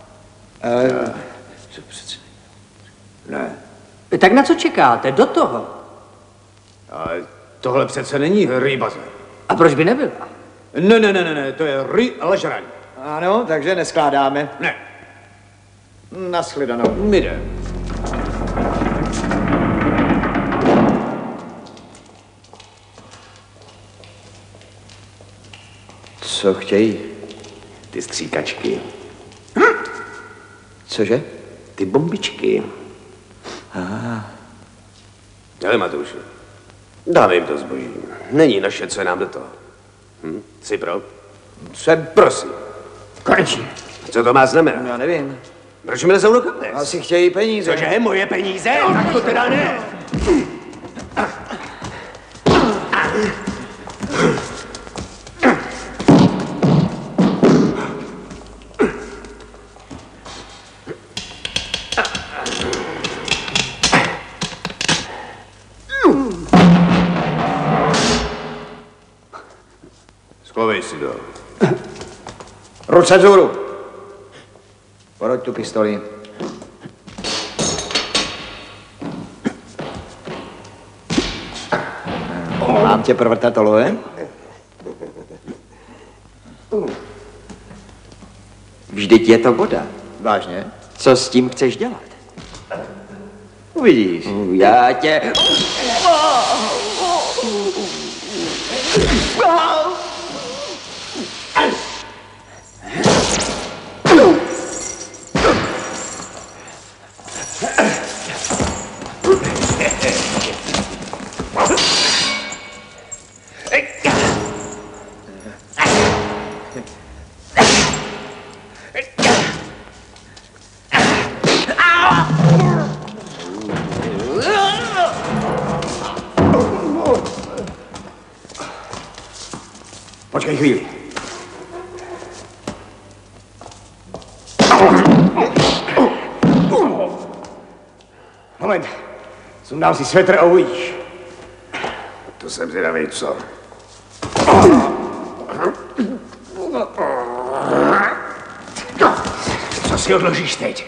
Co přece? Ne. Tak na co čekáte? Do toho. Ale tohle přece není Rue Bazar. A proč by nebyla? Ne, to je Rue Ležraň. Ano, takže neskládáme. Ne. Nashledanou. My jdeme. Co chtějí? Ty stříkačky. Cože? Ty bombičky. Ale Matouši, dáme jim to zboží. Není naše, co je nám do toho. Jsi pro? Jsem. Prosím. Konečně. Co to má znamenat? Já nevím. Proč mi nezou do kapes? Asi chtějí peníze. Cože, moje peníze? Tak to teda ne. Schovej si to. Ruce vzhůru. Poroď tu pistoli. Mám tě provrtatolové? Vždyť je to voda. Vážně? Co s tím chceš dělat? Uvidíš. Já tě... Počkej chvíli. Moment. Sundám si svetr a uvidíš. To jsem zvědavý, co? Co si odložíš teď?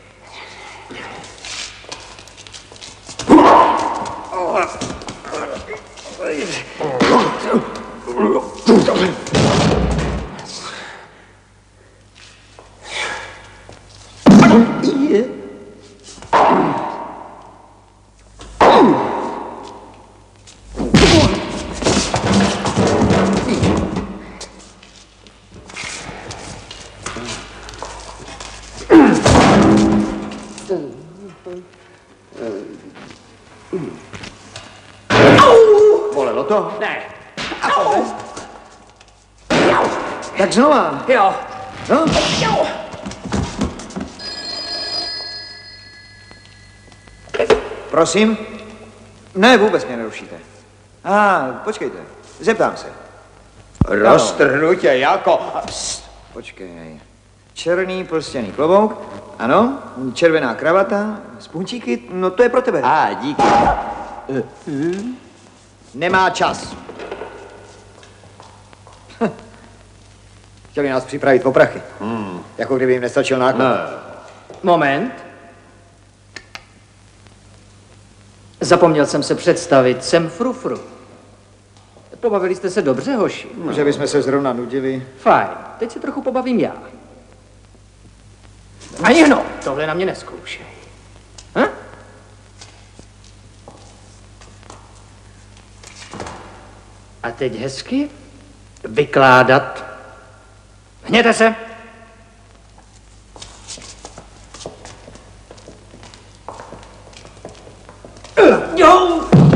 Bolelo to? Ne. Tak znova. Jo. No? Prosím? Ne, vůbec mě nerušíte. Počkejte, zeptám se. Roztrhnutě jako... Pst, počkej. Černý plstěný klobouk, ano, červená kravata, spunčíky, no to je pro tebe. Díky. Nemá čas. Chtěli nás připravit o prachy. Jako kdyby jim nestačil náklad. Moment. Zapomněl jsem se představit, jsem Frufru. Pobavili jste se dobře, hoši. Že bychom se zrovna nudili. Fajn, teď se trochu pobavím já. Ani hno, tohle na mě nezkoušej. A teď hezky vykládat. Hněte se. Jo!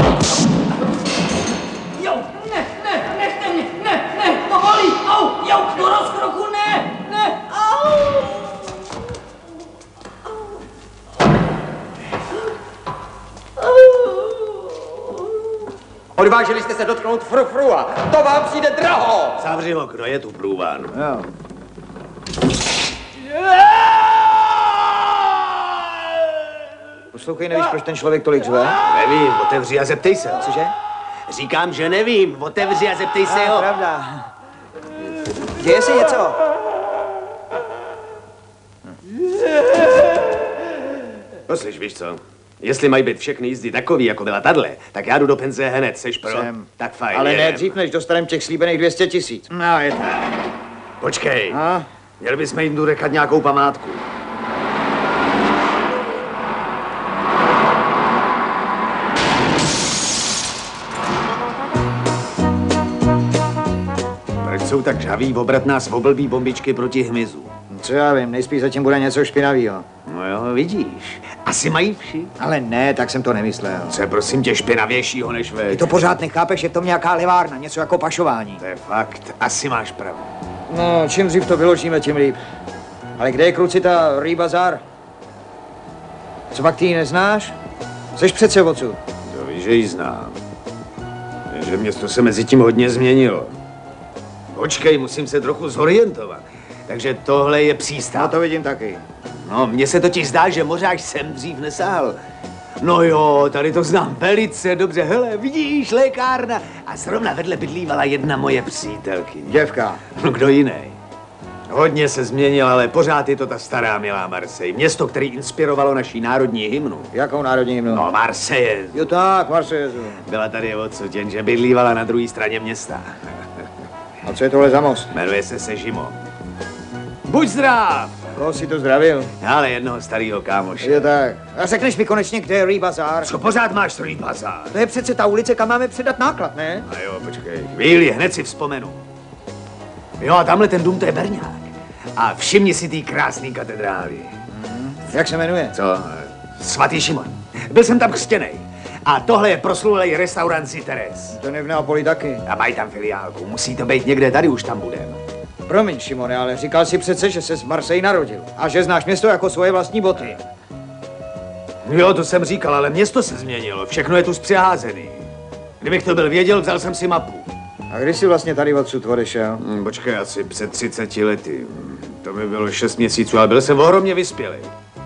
Jo, nechte mě, ne, to bolí, au, jo, do rozkroku, ne, au! Odvážili jste se dotknout frufrua. To vám přijde draho. Zavři okno, je tu průvan. Jo. Poslouchej, nevíš, proč ten člověk tolik řve? Nevím, otevři a zeptej se ho. Cože? Říkám, že nevím, otevři a zeptej se ho. Pravda. Děje se něco? Poslyš, víš co? Jestli mají být všechny jízdy takový, jako byla tadle, tak já jdu do penze hned, seš pro? Jsem. Tak fajn, Ale jedem. ne dřív, než dostaneme těch slíbených 200 000. No, je tak. Počkej, A? měli bychom jim tu nechat nějakou památku. Proč jsou tak žhaví obrat nás v oblbý bombičky proti hmyzu? Co já vím, nejspíš zatím bude něco špinavýho. No jo, vidíš. Asi mají vši. Ale ne, tak jsem to nemyslel. Co je prosím tě špinavějšího než Ty veď? to pořád nechápeš, je v tom nějaká levárna, něco jako pašování. To je fakt, asi máš pravdu. No, čím dřív to vyložíme, tím líp. Ale kde je kluci ta Rue Bazar? Co pak ty ji neznáš? Jseš přece odsud. To víš, že ji znám. Jenže město se mezi tím hodně změnilo. Počkej, musím se trochu zorientovat. Takže tohle je přístav. No to vidím taky. No, mně se totiž zdá, že mořáč sem dřív nesál. No jo, tady to znám velice dobře. Hele, vidíš, lékárna. A zrovna vedle bydlívala jedna moje přítelkyně. Děvka. No, kdo jiný? Hodně se změnil, ale pořád je to ta stará milá Marseille. Město, které inspirovalo naší národní hymnu. Jakou národní hymnu? No, Marseille. Jo tak, Marseillaise. Byla tady odsud, jenže bydlívala na druhé straně města. A co je tohle za most? Jmenuje se Sežimo. Buď zdrav! Koho si to zdravil? Ale jednoho starého kámoše. Jo tak. A řekneš mi konečně, kde je Rue Bazar? Co pořád máš Rue Bazar? To je přece ta ulice, kam máme předat náklad, ne? A jo, počkej. Chvíli, hned si vzpomenu. Jo, a tamhle ten dům, to je berňák. A všimni si té krásné katedrály. Jak se jmenuje? Co? Svatý Šimon. Byl jsem tam křtěnej. A tohle je proslulej restaurant Citeres. To ne v Neapoli taky. A mají tam filiálku. Musí to být někde, tady už tam budem. Promiň, Šimone, ale říkal si přece, že ses v Marseille narodil. A že znáš město jako svoje vlastní boty. Jo, to jsem říkal, ale město se změnilo. Všechno je tu zpřeházený. Kdybych to byl věděl, vzal jsem si mapu. A kdy jsi vlastně tady odsud odešel? Počkej, asi před 30 lety. To mi bylo 6 měsíců, ale byl jsem ohromně vyspělej.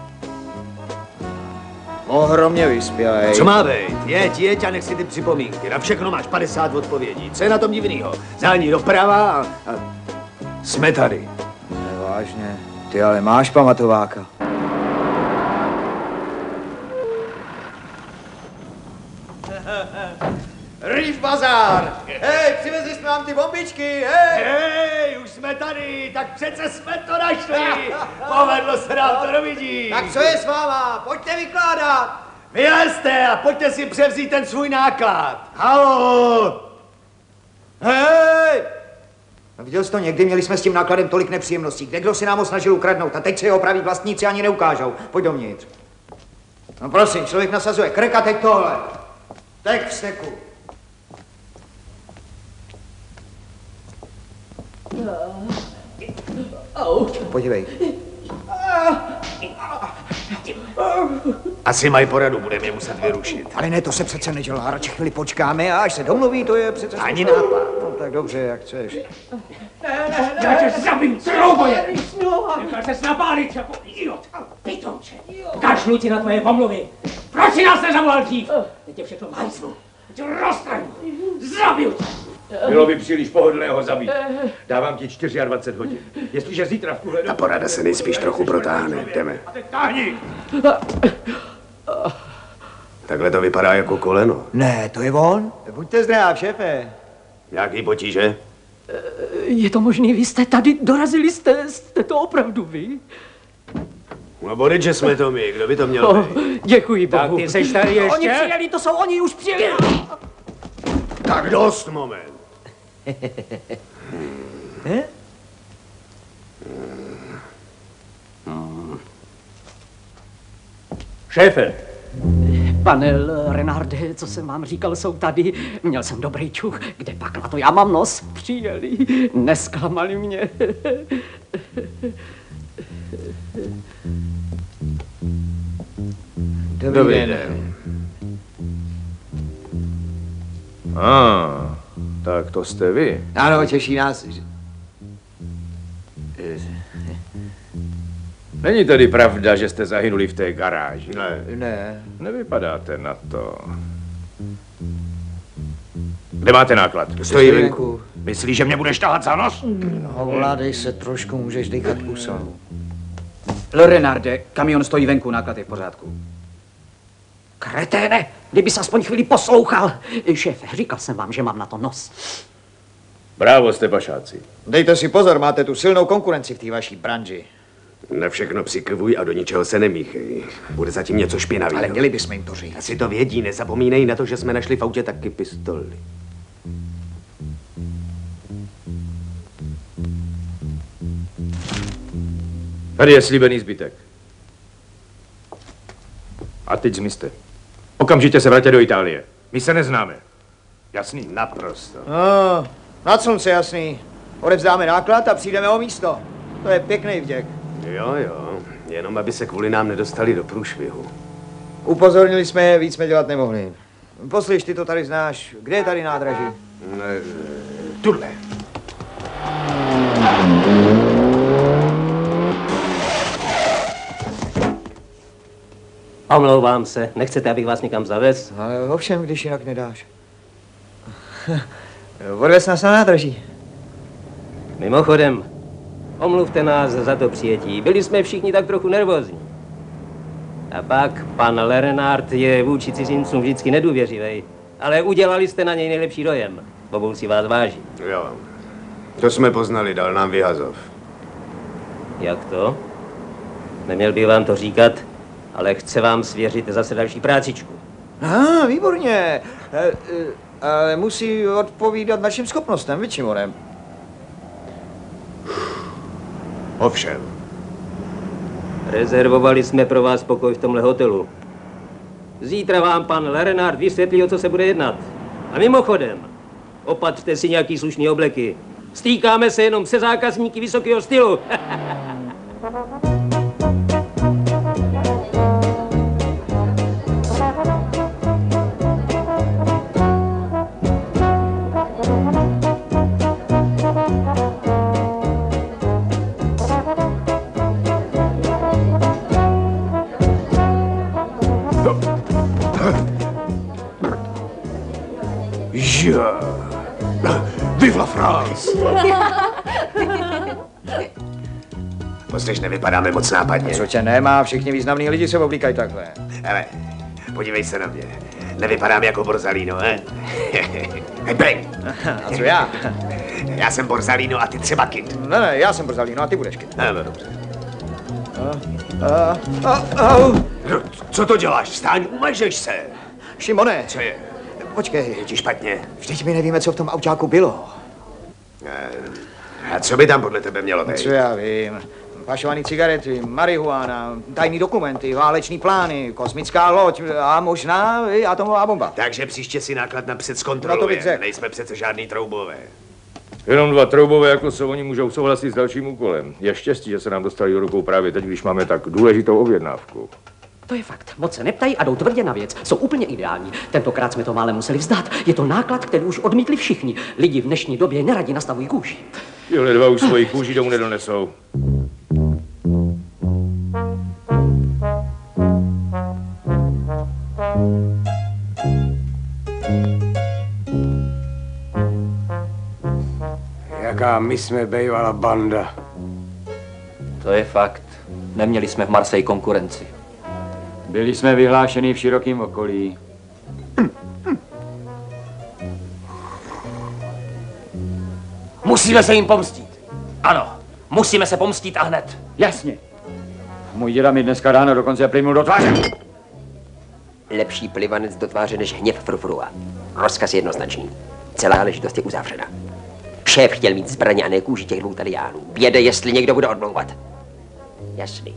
Ohromně vyspělej. Co má být? Jeď a nech si ty připomínky. Na všechno máš 50 odpovědí. Co je na tom divnýho? Zání doprava a jsme tady. Vážně. Ty ale máš pamatováka. Rue Bazar! Hej, přivezli jsme vám ty bombičky, hej! Hej, už jsme tady, tak přece jsme to našli. Povedlo se nám to, dovidí. Tak co je s váma? Pojďte vykládat! Vylezte a pojďte si převzít ten svůj náklad. Halo! Hej! No, viděl jsi to někdy? Měli jsme s tím nákladem tolik nepříjemností. Kdo si nám ho snažil ukradnout a teď se jeho praví vlastníci ani neukážou. Pojď dovnitř. No prosím, člověk nasazuje krk a teď tohle. Teď v steku. Podívej. Asi mají poradu, budeme je muset vyrušit. Ale ne, to se přece nedělá. Radši chvíli počkáme a až se domluví, to je přece... Ani nápad. No tak dobře, jak chceš. Já tě zabiju, trouboje! Nechal ses napálit jako idiot, pitomče. Kašlu ti na tvoje pomluvy. Proč si nás nezavolal dřív? Teď je všechno v hajzlu. Teď roztrhnu. Zabiju tě. Bylo by příliš pohodlné ho zabít. Dávám ti 24 hodin. Jestliže zítra v tuhle... Ta porada se nejspíš trochu protáhne. Jdeme. Táhni! Takhle to vypadá jako koleno. Ne, to je on. Buďte zdrav, šéfe. Nějaký potíže? Je to možný, vy jste tady, dorazili jste to opravdu vy? No bodej, že jsme to my, kdo by to měl být? Děkuji Bohu. Tak ty seš tady ještě? Oni přijeli, to jsou oni, už přijeli. Tak dost, moment. Šéfe. Pane Renarde, co jsem vám říkal, jsou tady. Měl jsem dobrý čuch. Kde pak na to já mám nos? Přijeli. Nesklamali mě. Dobrý den. Tak to jste vy. Ano, těší nás. Není tedy pravda, že jste zahynuli v té garáži? Ne. Nevypadáte na to. Kde máte náklad? Stojí venku. Myslíš, že mě budeš tahat za nos? Ovládej se trošku, můžeš dýchat pusou. Renarde, kamion stojí venku, náklad je v pořádku. Kreténe, kdyby se aspoň chvíli poslouchal. Šéfe, říkal jsem vám, že mám na to nos. Bravo, jste pašáci. Dejte si pozor, máte tu silnou konkurenci v té vaší branži. Na všechno přikrvuj a do ničeho se nemíchej. Bude zatím něco špinavého. Ale měli bychom jim to říct. Asi to vědí, nezapomínej na to, že jsme našli v autě taky pistoli. Tady je slíbený zbytek. A teď zmizte. Okamžitě se vraťte do Itálie. My se neznáme. Jasný? Naprosto. No, nad slunce jasný. Odevzdáme náklad a přijdeme o místo. To je pěkný vděk. Jo, jenom aby se kvůli nám nedostali do průšvihu. Upozornili jsme je, víc jsme dělat nemohli. Poslyš, ty to tady znáš. Kde je tady nádraží? Tudle. Omlouvám se, nechcete, abych vás někam zavez? Ale ovšem, když jinak nedáš. Odvez nás na nádraží. Mimochodem, omluvte nás za to přijetí. Byli jsme všichni tak trochu nervózní. A pak pan Renard je vůči cizincům vždycky nedůvěřivý. Ale udělali jste na něj nejlepší dojem. Obou si vás váží. Jo, to jsme poznali, dal nám vyhazov. Jak to? Neměl bych vám to říkat, ale chce vám svěřit zase další prácičku. Výborně. Ale musí odpovídat našim schopnostem, Vičimonem. Ovšem. Rezervovali jsme pro vás pokoj v tomhle hotelu. Zítra vám pan Renard vysvětlí, o co se bude jednat. A mimochodem, opatřte si nějaký slušný obleky. Stýkáme se jenom se zákazníky vysokého stylu. Vive la France! Poslyš, nevypadáme moc nápadně. Co tě nemá, všichni významní lidi se oblíkají takhle. Ale podívej se na mě. Nevypadám jako Borzalino, ne? Hej, Bang! A co já? Já jsem Borzalino a ty třeba Kid. Ne, já jsem Borzalino a ty budeš Kid. No, dobře. Co to děláš? Vstaň, umažeš se. Šimone. Co je? Počkej. Je ti špatně? Vždyť my nevíme, co v tom autáku bylo. A co by tam podle tebe mělo být? Co já vím. Pašovaný cigarety, marihuana, tajný dokumenty, váleční plány, kosmická loď a možná i atomová bomba. Takže příště si náklad napřed zkontroluje. Nejsme přece žádný troubové. Jenom dva troubové, jako jsou, oni můžou souhlasit s dalším úkolem. Je štěstí, že se nám dostali do rukou právě teď, když máme tak důležitou objednávku. To je fakt. Moc se neptají a jdou tvrdě na věc. Jsou úplně ideální. Tentokrát jsme to málem museli vzdát. Je to náklad, který už odmítli všichni. Lidi v dnešní době neradi nastavují kůži. Tyhle dva už svoji kůži domů nedonesou. Jaká my jsme bejvala banda. To je fakt. Neměli jsme v Marseille konkurenci. Byli jsme vyhlášeni v širokém okolí. Musíme se jim pomstít. Ano, musíme se pomstít a hned. Jasně. Můj děda mi dneska ráno dokonce plivnul do tváře. Lepší plivanec do tváře než hněv frufrua. Rozkaz jednoznačný. Celá záležitost je uzavřena. Šéf chtěl mít zbraně a ne kůži těch dvou Taliánů. Běde, jestli někdo bude odmlouvat. Jasný.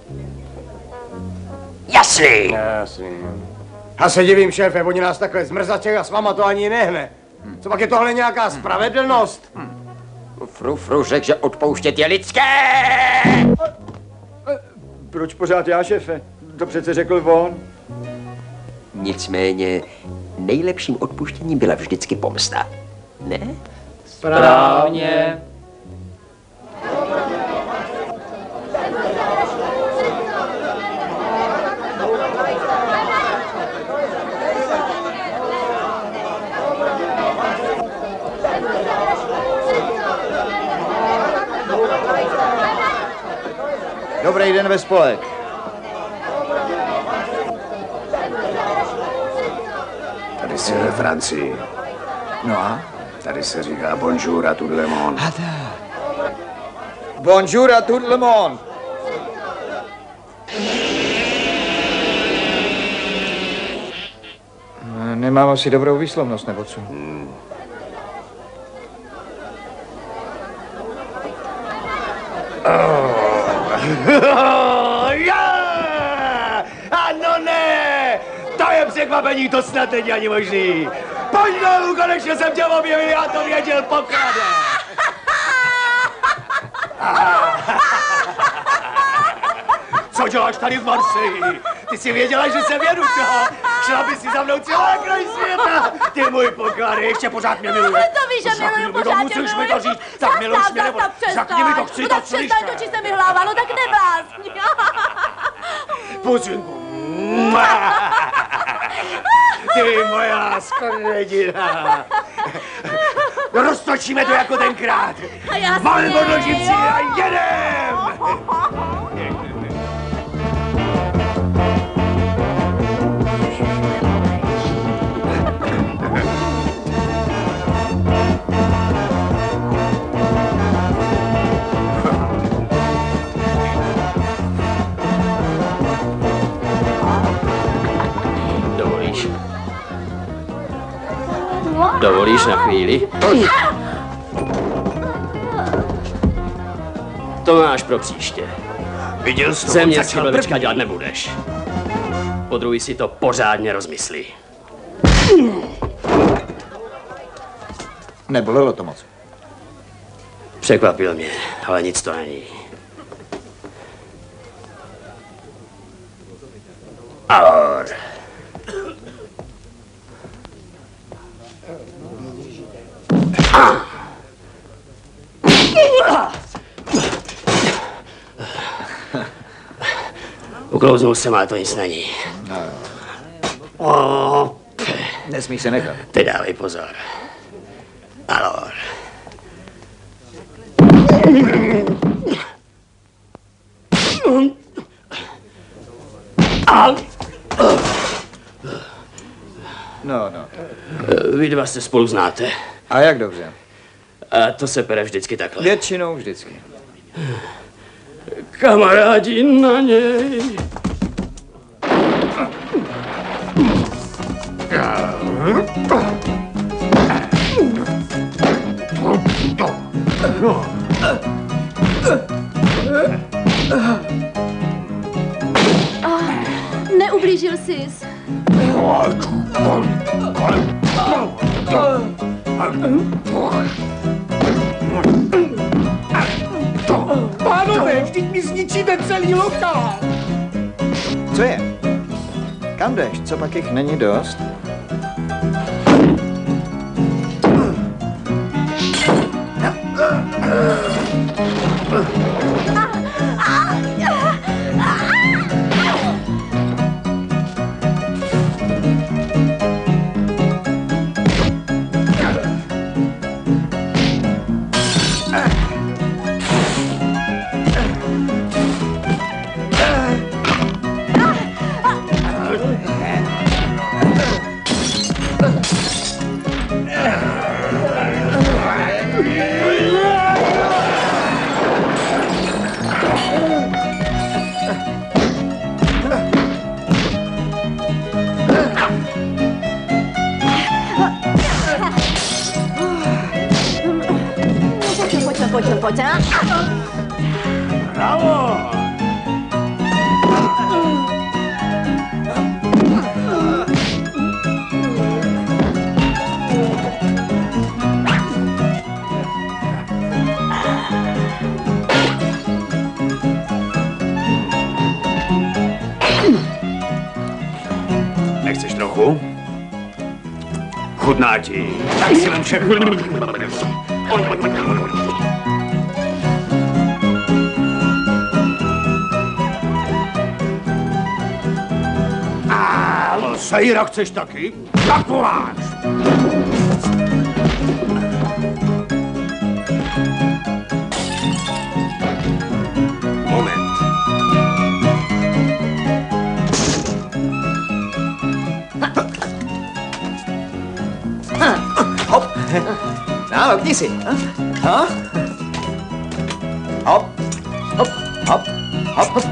Jasný! Jasný. Já se divím, šéfe, oni nás takhle zmrzaček a s váma to ani nehne. Co pak je tohle nějaká spravedlnost? Frufru řekl, že odpouštět je lidské! Proč pořád já, šéfe? To přece řekl on. Nicméně nejlepším odpuštěním byla vždycky pomsta. Ne? Správně. Dobrý den ve spolek. Tady jsi ve Francii. No a? Tady se říká bonjour à tout le monde. A tak. Bonjour à tout le monde. Nemám asi dobrou výslovnost, nebo co? Ano ne! To je překvapení, to snad není ani možný. Pojď dolů, konečně jsem tě objevil, já to věděl, poklade. Co děláš tady v Marseille? Ty jsi věděla, že jsem jedu, čo? Šla by si za mnou celá kraj světa. Ty můj poklady, ještě pořád mě miluješ. To víš, že miluju, pořád tě musíš mi to říct, tak miluješ mě nebo... Řekni mi to, chci to slyšet. Přestaň, točí se mi hlava, no tak neblázň. Pusinku. Ty moja skordedina. Roztočíme to jako tenkrát. Máme podložím si a jedem. Dovolíš na chvíli? To máš pro příště. Viděl jsi to? Ze mě střilevička dělat nebudeš. Podruhý si to pořádně rozmyslí. Nebolelo to moc. Překvapil mě, ale nic to není. Alors. Uklouznul jsem, ale to nic není. No. Nesmí se nechat. Teď dávej pozor. Alors. No, no. Vy dva se spolu znáte. A jak dobře? A to se pere vždycky takhle. Většinou vždycky. Kamarádi na něj. Neublížil jsi. Pánové, vždyť mi zničíte celý lokál. Co je? Kam jdeš? Co pak jich není dost? Chutná ti. Tak si vem všechno. Sejra chceš taky? Tak pováž! Moment. Hop. No, lokni si. Hop. Hop. Hop. Hop. Hop. Hop.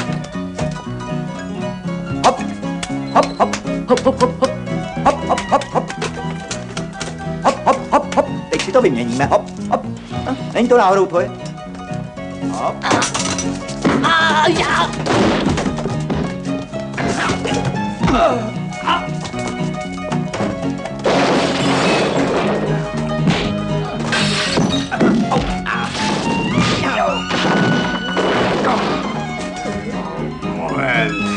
Hop. Hop, hop, hop, hop, hop, hop, hop, hop, hop, hop, hop, hop, hop, hop, teď si to vyměníme, hop, hop, není to náhodou tvoje? Hop. Já. Moment.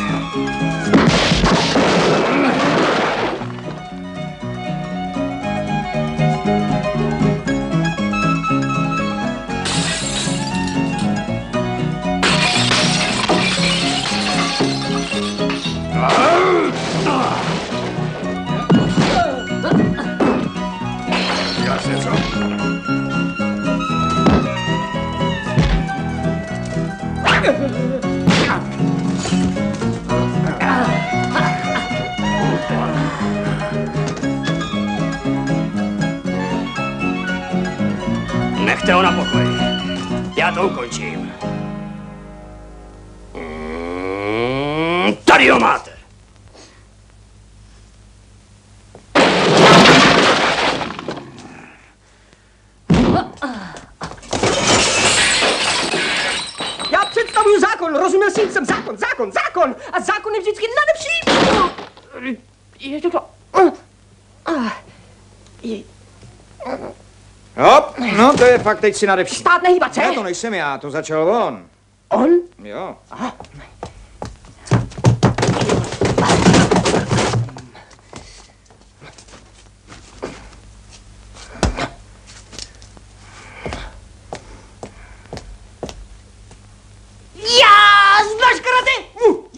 Nechte ho na pokoji. Já to ukončím. Tady ho máte. Já představuju zákon, rozuměl jsi? Jsem zákon. A zákon je vždycky najlepší. Je to... Hop, no to je fakt teď si nadepší. Stát nehýbat se? Ne, to nejsem já, to začal on. On? Jo. Aha. Já, znáš karate?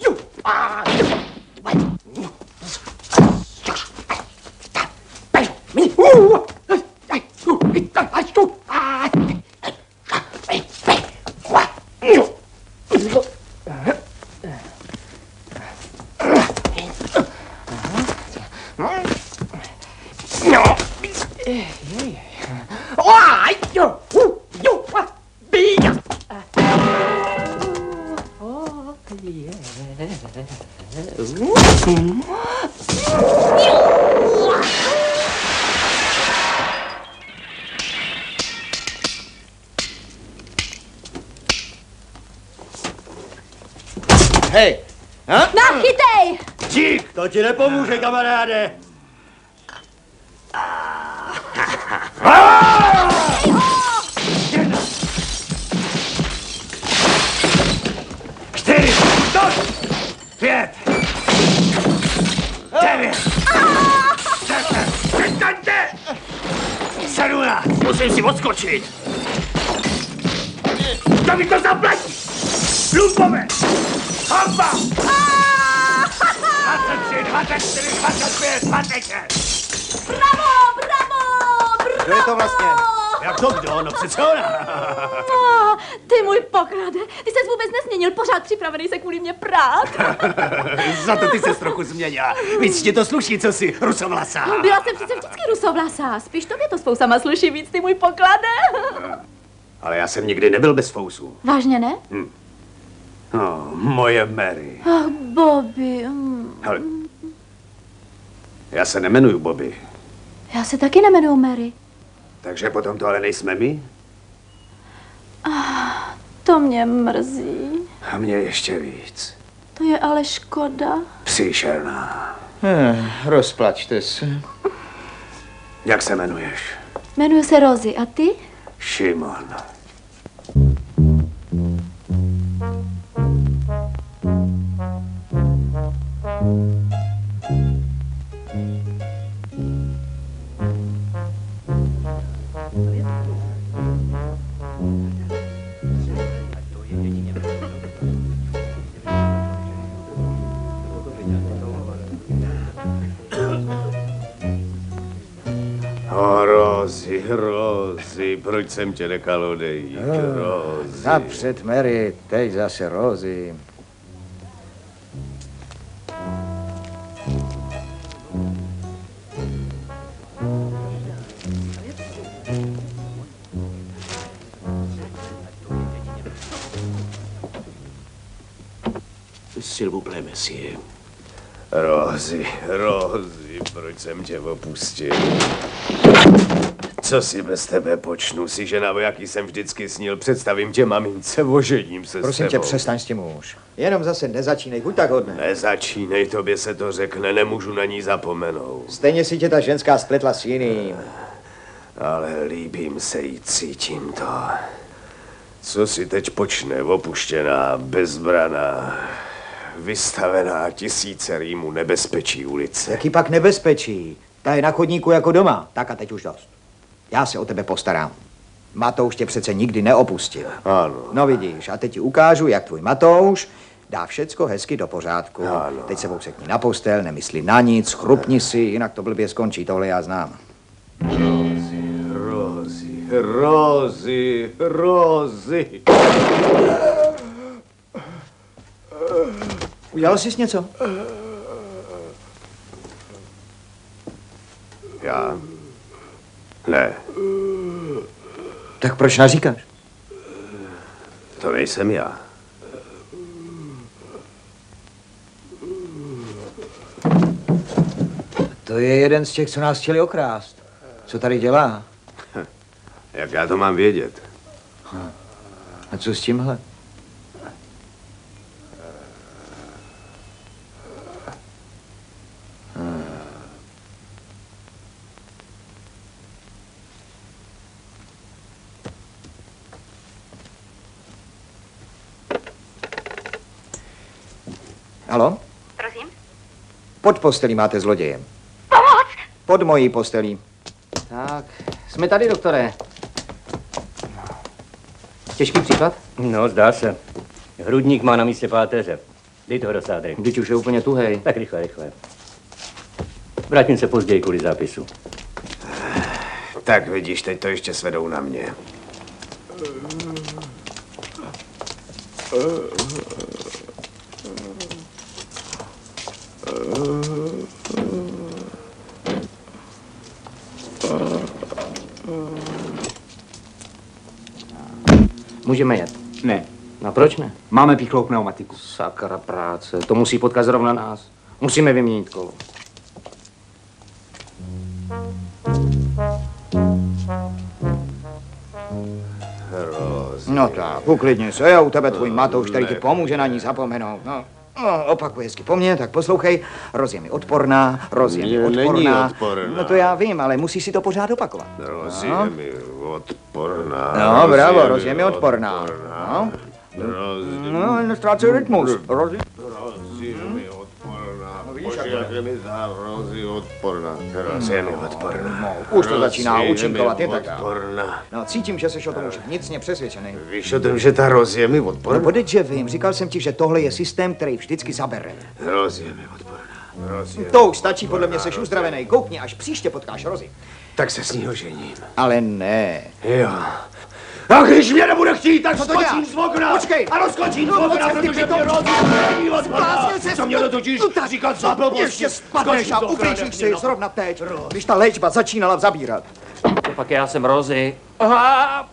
Hej! Nachytej! Dík, to ti nepomůže, kamaráde. 4, 5, 9, 17. Musím si odskočit. To mi to zaplatí. Lumpové. Hamba. 23, 24, 25, 26. Bravo! Kdo je to vlastně? Jak to kdo? No přece ona. Ty můj pokrade, ty ses vůbec nesměnil, pořád připravený se kvůli mě prát. Za to ty ses trochu změnila. Víc ti to sluší, co jsi rusovlasá. Byla jsem přece vždycky rusovlasá, spíš tobě to s fousama sluší víc, ty můj poklade. Ale já jsem nikdy nebyl bez fousů. Vážně ne? No, moje Mary. Bobby. Hele, já se nemenuju Bobby. Já se taky nemenuju Mary. Takže potom to ale nejsme my? To mě mrzí. A mě ještě víc. To je ale škoda. Příšerná. Rozplačte se. Jak se jmenuješ? Jmenuji se Rozy, a ty? Šimon. proč jsem tě nechal odejít? Rozi. Napřed, Mary, teď zase Rozi. S'il vous plaît, monsieur. Rozi, proč jsem tě opustil? Co si bez tebe počnu? Jsi žena, o jaký jsem vždycky snil. Představím tě mamince, ožením se Prosím s tebou. tě, přestaň s tím už. Jenom zase nezačínej, buď tak hodný. Nezačínej, tobě se to řekne, nemůžu na ní zapomenout. Stejně si tě ta ženská spletla s jiným. Ale líbím se jí, cítím to. Co si teď počne, opuštěná, bezbraná, vystavená tisíce rýmů nebezpečí ulice. Jaký pak nebezpečí? Ta je na chodníku jako doma. Tak a teď už dost. Já se o tebe postarám. Matouš tě přece nikdy neopustil. Ano. No vidíš, a teď ti ukážu, jak tvůj Matouš dá všecko hezky do pořádku. Ano. Teď se vousekni na postel, nemysli na nic, chrupni si, jinak to blbě skončí, tohle já znám. Rozi. Udělal jsi něco? Já? Ne. Tak proč naříkáš? To nejsem já. To je jeden z těch, co nás chtěli okrást. Co tady dělá? Jak já to mám vědět? A co s tímhle? Haló? Prosím? Pod postelí máte zloděje. Pomoc! Pod mojí postelí. Tak, jsme tady, doktore. Těžký případ? No, zdá se. Hrudník má na místě páteře. Dej toho do sádry. Vždyť už je úplně tuhej. Tak rychle. Vrátím se později kvůli zápisu. Tak vidíš, teď to ještě svedou na mě. Můžeme jet. Ne. No proč ne? Máme pichlou pneumatiku. Sakra práce, to musí potkat zrovna nás. Musíme vyměnit kolo. No tak, uklidni se, já u tebe tvůj Matouš, který ti pomůže na ní zapomenout. No, opakuj hezky po mně, tak poslouchej. Roz je mi odporná, Roz je mi odporná. Není odporná. No to já vím, ale musíš si to pořád opakovat. Roz je mi odporná. No, bravo, Roz je mi odporná. No, No, nestrácej rytmus. Roz je mi odporná. Bože, jak je mi ta Rozi odporná. Roz je mi odporná. Už to začíná účinkovat, je tak. Odporná. No, cítím, že jsi o tom už vnitřně přesvědčený. Víš o tom, že ta Roz je mi odporná? No, podeď, že vím, říkal jsem ti, že tohle je systém, který vždycky zabere. Roz je mi odporná. To už stačí, podle mě seš uzdravenej. Koukni, až příště potkáš Rozi. Tak se s ní ožením. Ale ne. Jo. A když mě nebude chtít, tak Co to skočím děláš? z okna. Počkej. Ano, skočím z okna, protože mě Rozi není odporná. Co mě to totiž říkat za blbosti? Ještě spadneš a uklíčíš si zrovna teď, když ta léčba začínala zabírat. To pak já jsem Rozi. Aha!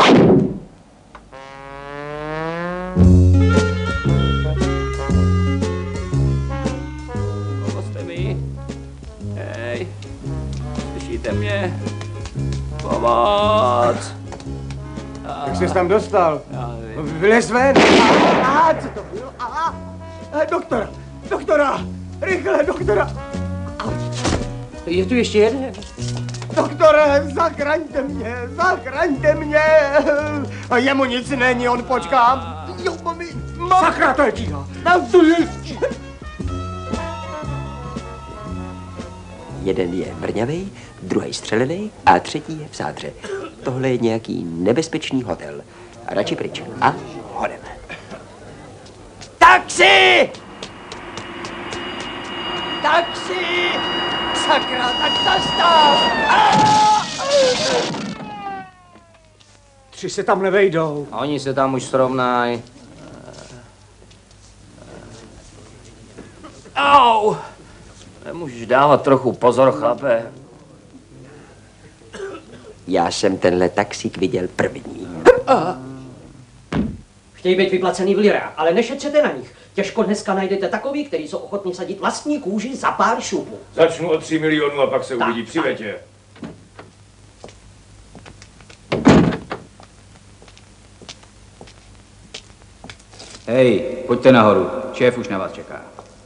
Pomozte mi. Hej, slyšíte mě? Pomoc! Jak jsi tam dostal? Vylez ven! Co to bylo? Doktora! Rychle, doktora! Je tu ještě jeden. Doktore, zachraňte mě! A jemu nic není, on počká. Jo, mami, sakra, to je tíha! Jeden je mrňavej, druhý střelený a třetí je v sádře. Tohle je nějaký nebezpečný hotel. A radši pryč. A hodem. Taxi! Taxi! Sakra, tak zastav! 3 se tam nevejdou. Oni se tam už srovnají. Au! Nemůžeš dávat trochu pozor, chlape. Já jsem tenhle taxík viděl první. Chtějí být vyplacený v lirách, ale nešetřete na nich. Těžko dneska najdete takový, který jsou ochotní sadit vlastní kůži za pár šupů. Začnu od 3 milionů a pak se uvidí při vetě. Hej, pojďte nahoru. Šéf už na vás čeká.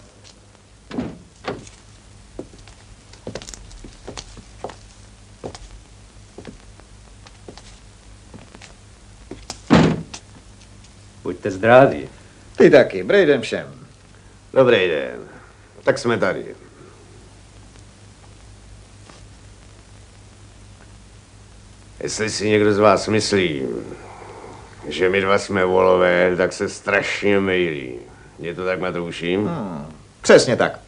Buďte zdraví. Ty taky, dobrý den všem. Dobrý den. Tak jsme tady. Jestli si někdo z vás myslí, že my dva jsme volové, tak se strašně mýlí. Je to tak, Matouši? Přesně tak.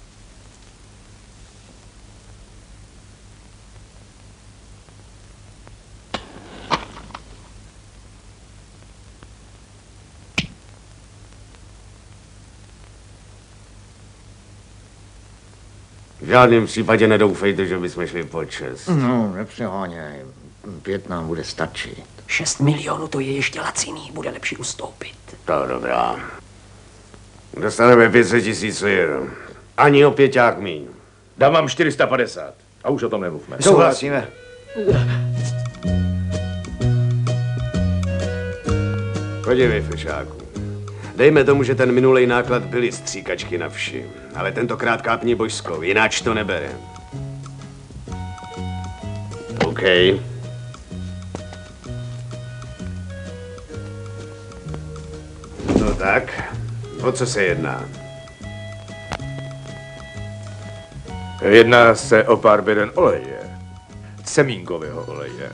V žádném případě nedoufejte, že bychom šli počest. No, nepřeháněj. 5 nám bude stačit. 6 milionů, to je ještě laciný, bude lepší ustoupit. To dobrá. Dostaneme 500 000 lir. Ani o 5 míň. Dám vám 450. A už o tom nemluvme. Souhlasíme. Podívej, fešáku. Dejme tomu, že ten minulej náklad byly stříkačky na vši. Ale tentokrát kápni božskou, jináč to nebere. OK. No tak, o co se jedná? Jedná se o pár beden oleje. Semínkového oleje.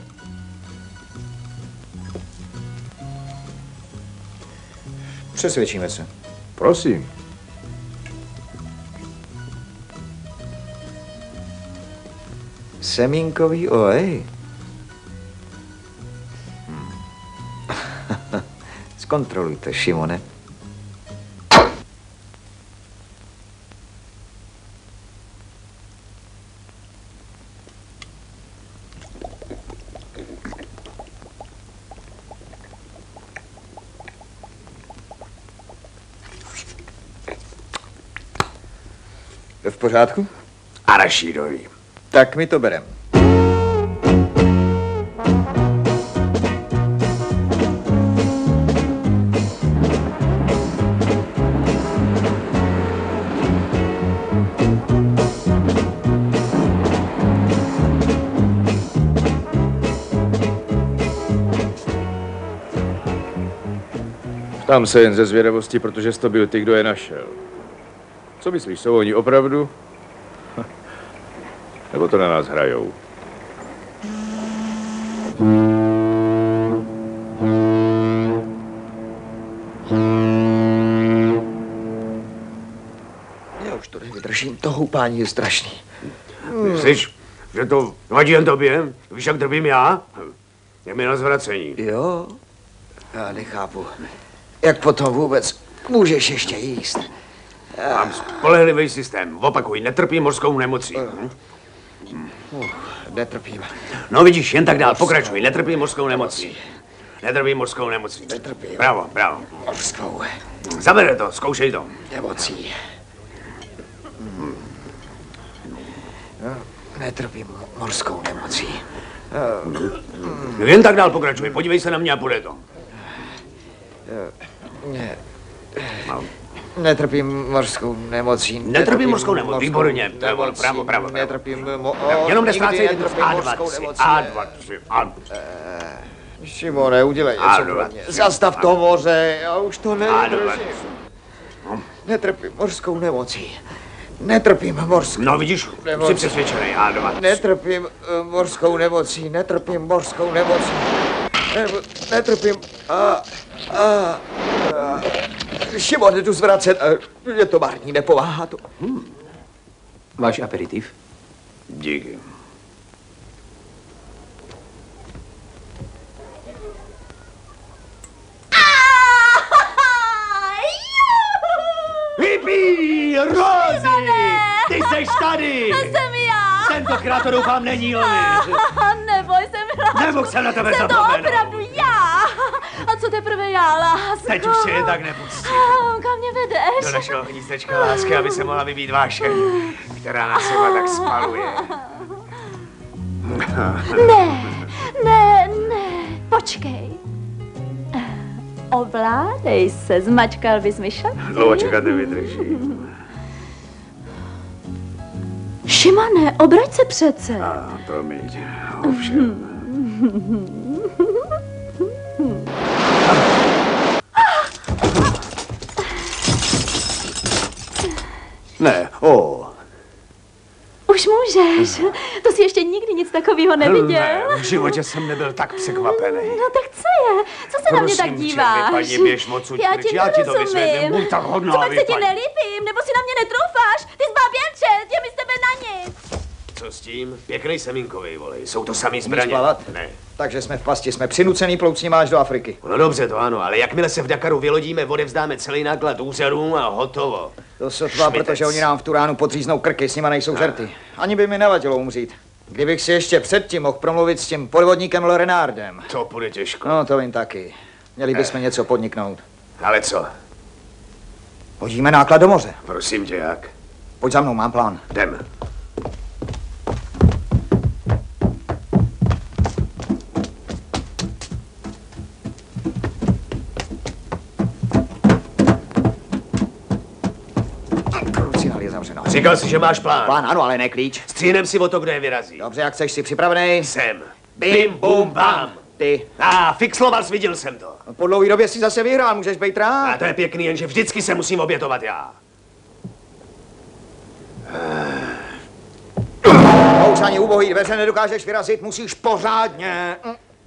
Přesvědčíme se. Prosím. Semínkový olej? Zkontrolujte, Šimone. V pořádku? Arašídovi. Tak my to berem. Ptám se jen ze zvědavosti, protože jsi to byl ty, kdo je našel. Co myslíš, jsou oni opravdu? Nebo to na nás hrajou? Já už to nevydržím, to houpání je strašný. Myslíš, že to vadí jen tobě? Víš, jak trpím já? Je mi na zvracení. Jo? Já nechápu. Jak potom vůbec můžeš ještě jíst? Mám spolehlivý systém. Opakuj, netrpím mořskou nemocí. Netrpím. No vidíš, jen tak dál, pokračuj. Netrpím mořskou nemocí. Netrpím mořskou nemocí. Netrpím. Bravo, bravo. Mořskou. Zabere to, zkoušej to. Nemocí. Netrpím mořskou nemocí. Jen tak dál pokračuj, podívej se na mě a půjde to. Ne. Netrpím mořskou nemocí. Netrpím mořskou nemocí, výborně. Bravo, bravo. Netrpím jenom nestrácej A2, 3, A2, 3, A2. Šimone, udělej něco pro mě. Zastav to moře, já už to nevydržím. Netrpím mořskou nemocí. Netrpím mořskou No vidíš, jsi přesvědčený, A2. Netrpím mořskou nemocí, netrpím mořskou nemocí. Netrpím. Šimone, jdu zvracet. Je to marný, nepomáhá to. Váš aperitiv? Díky. Mojí Rozi! Ty seš tady! To jsem já! Tentokrát to doufám není Lily. Neboj se, Miláčku. Nemohl jsem na tebe Jsem to zapomenout. opravdu já. A co teprve já, lásko? Teď už tě jen tak nepustím. Kam mě vedeš? Do našeho hnízdečka lásky, aby se mohla vybít vášeň, která nás seba tak spaluje. Ne, počkej. Ovládej se, zmačkal bys mi šaty. Dlouho čekat nevydržím. Šimane, obrať se přece. Promiň, ovšem. Ne, Už můžeš. To jsi ještě nikdy nic takového neviděl. Ne, v životě jsem nebyl tak překvapený. No tak co je? Co se na mě tak díváš? Paní, běž moc Já ti to vysvětlím, buď tak hodná, co pak se ti paní. nelíbím? Nebo si na mě netroufáš? Ty zbabělče, je mi z tebe na nic. Co s tím? Pěknej semínkovej, volej. Jsou to samý zbraně. Umíš plavat? Ne. Takže jsme v pasti, jsme přinucený plout s nima až do Afriky. No dobře, to ano, ale jakmile se v Dakaru vylodíme, odevzdáme celý náklad úřadům a hotovo. To sotva, protože oni nám v Turánu podříznou krky, s nima nejsou žerty. Ani by mi nevadilo umřít. Kdybych si ještě předtím mohl promluvit s tím podvodníkem Lorenardem. To bude těžko. No, to vím taky. Měli bychom něco podniknout. Ale co? Hodíme náklad do moře. Prosím tě, jak? Pojď za mnou, mám plán. Jdem. Říkal jsi, že máš plán. Plán ano, ale ne klíč. Stříhnem si o to, kdo je vyrazí. Dobře, jak chceš, si připravený? Jsem. Bim, bum, bam. Ty. Fixlovals, viděl jsem to. Po dlouhé době si zase vyhrál, můžeš být rád. A to je pěkný, jenže vždycky se musím obětovat já. Už ani ubohý dveře nedokážeš vyrazit, musíš pořádně.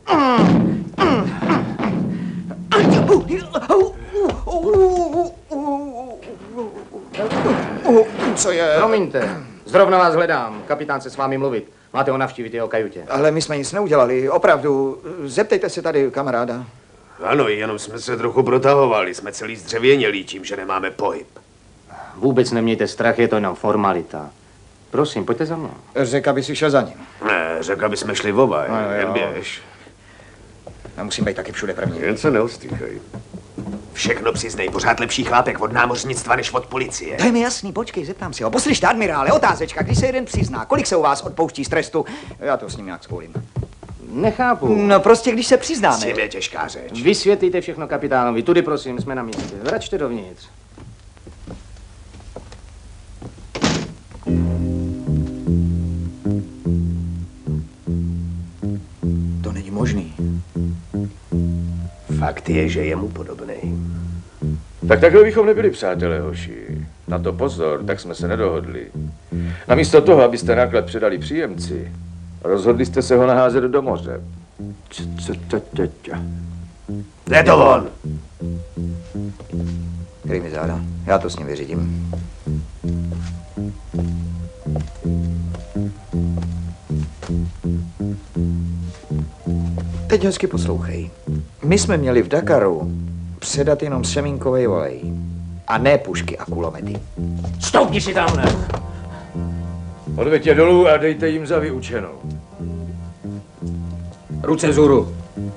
Co je? Promiňte, zrovna vás hledám. Kapitán se s vámi mluvit. Máte ho navštívit jeho kajutě. Ale my jsme nic neudělali, opravdu. Zeptejte se tady kamaráda. Ano, jenom jsme se trochu protahovali. Jsme celý zdřevěnělí tím, že nemáme pohyb. Vůbec nemějte strach, je to jenom formalita. Prosím, pojďte za mnou. Řekl, aby si šel za ním. Ne, řekl, aby jsme šli obaj. Jen běž. Nemusím být taky všude první. Jen se neostýchej. Všechno přiznej, pořád lepší chlápek od námořnictva než od policie. To je mi jasný, počkej, zeptám si ho. Poslyšte, admirále, otázečka, když se jeden přizná, kolik se u vás odpouští z trestu? Já to s ním nějak spolím. Nechápu. No prostě, když se přiznáme. S tím je těžká řeč. Vysvětlíte všechno kapitánovi. Tudy prosím, jsme na místě. Vraťte dovnitř. To není možný. Fakt je, že je mu podobný. Tak takhle bychom nebyli přátelé, hoši. Na to pozor, tak jsme se nedohodli. Namísto toho, abyste náklad předali příjemci, rozhodli jste se ho naházet do moře. Jde to von! Kryj mi záda, já to s ním vyřídím. Teď hezky poslouchej. My jsme měli v Dakaru předat jenom semínkovej olej. A ne pušky a kulomety. Stoupni si tamhle! Odveďte dolů a dejte jim za vyučenou. Ruce vzhůru.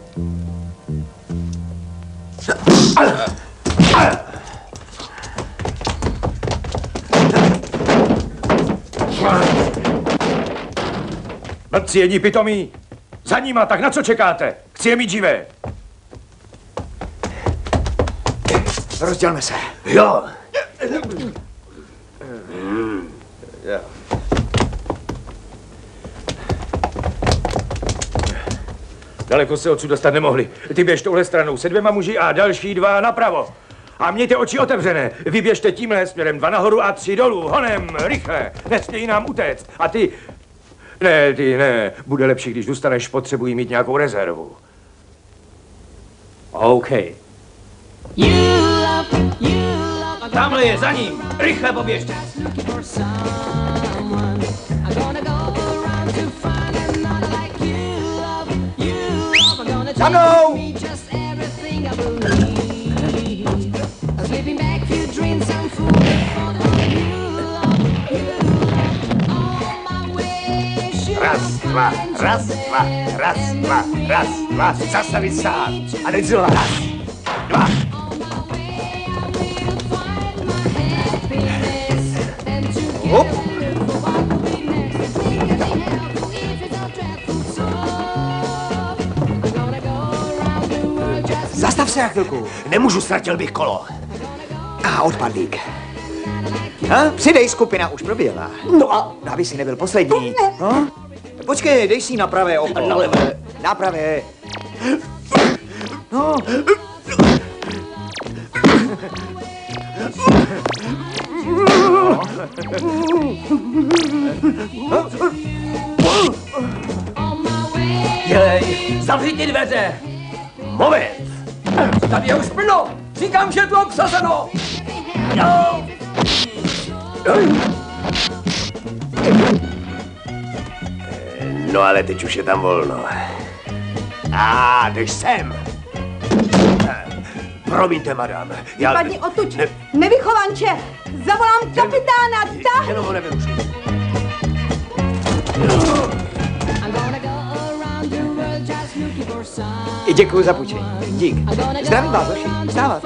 Blbci jedni pitomí! Za nima, tak na co čekáte? Chci je mít živé. Rozdělme se. Jo. Daleko se odsud dostat nemohli. Ty běž touhle stranou se 2 muži a další 2 napravo. A mějte oči otevřené. Vyběžte tímhle směrem 2 nahoru a 3 dolů. Honem, rychle. Nesmějí nám utéct. A ty... Ne, ty ne. Bude lepší, když zůstaneš, potřebuji mít nějakou rezervu. OK. Tamhle je, za ním. Rychle poběžte. Za mnou! Slipping back, few drinks and food for the dva, raz, dva, raz, dva, raz, dva, zastavit stát. A teď znova raz, dva. Hop. Zastav se na chvilku. Nemůžu, ztratil bych kolo. A odpadlík. Přidej, skupina už proběhla. No a... Aby si nebyl poslední. No? Počkej, dej si na pravé oko. Na levé. Na pravé. No. Dělej, zavři ty dveře. Moment. Tady je už plno. Říkám, že je tu obsazeno. No. No ale teď už je tam volno. jdeš sem. Promiňte, madam. Vypadni odtud. Nevychovanče. Zavolám kapitána. Tak. Jenom ho nevyrušuj. I děkuji za půjčení. Dík. Zdravím vás, hoši. Vstávat.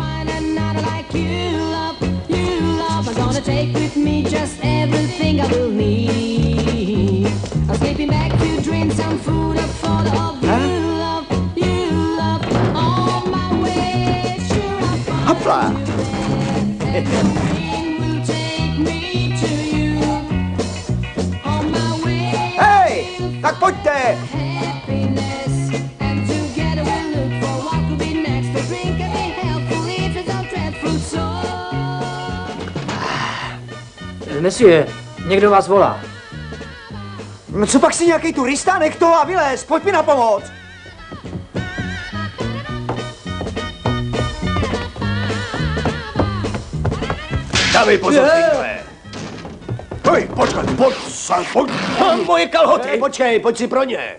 Hopla. Hej, tak pojďte. Monsieur, někdo vás volá. No co pak si nějaký turista? Nech to a vylez, pojď mi na pomoc. Dávej pozor, Finkle. Hej, počkej, pojď, pojď. Moje kalhoty. Počkej, pojď si pro ně.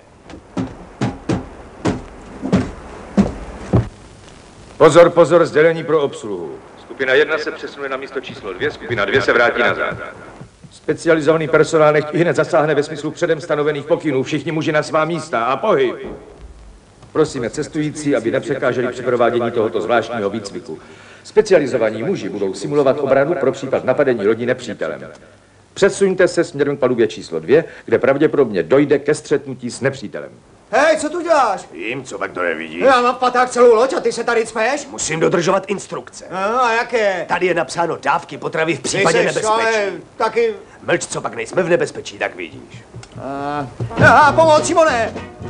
Pozor, pozor, sdělení pro obsluhu. Skupina 1 se přesunuje na místo číslo 2, skupina 2 se vrátí nazad. Specializovaný personál nechť hned zasáhne ve smyslu předem stanovených pokynů. Všichni muži na svá místa a pohyb. Prosíme cestující, aby nepřekáželi při provádění tohoto zvláštního výcviku. Specializovaní muži budou simulovat obranu pro případ napadení lodí nepřítelem. Přesuňte se směrem k palubě číslo 2, kde pravděpodobně dojde ke střetnutí s nepřítelem. Hej, co tu děláš? Vím, co pak to nevidíš. Já mám v patách celou loď a ty se tady cpeš? Musím dodržovat instrukce. A jaké? Tady je napsáno dávky potravy v případě nebezpečí. Taky... Mlč, co pak nejsme v nebezpečí, tak vidíš. Pomoc, Šimone!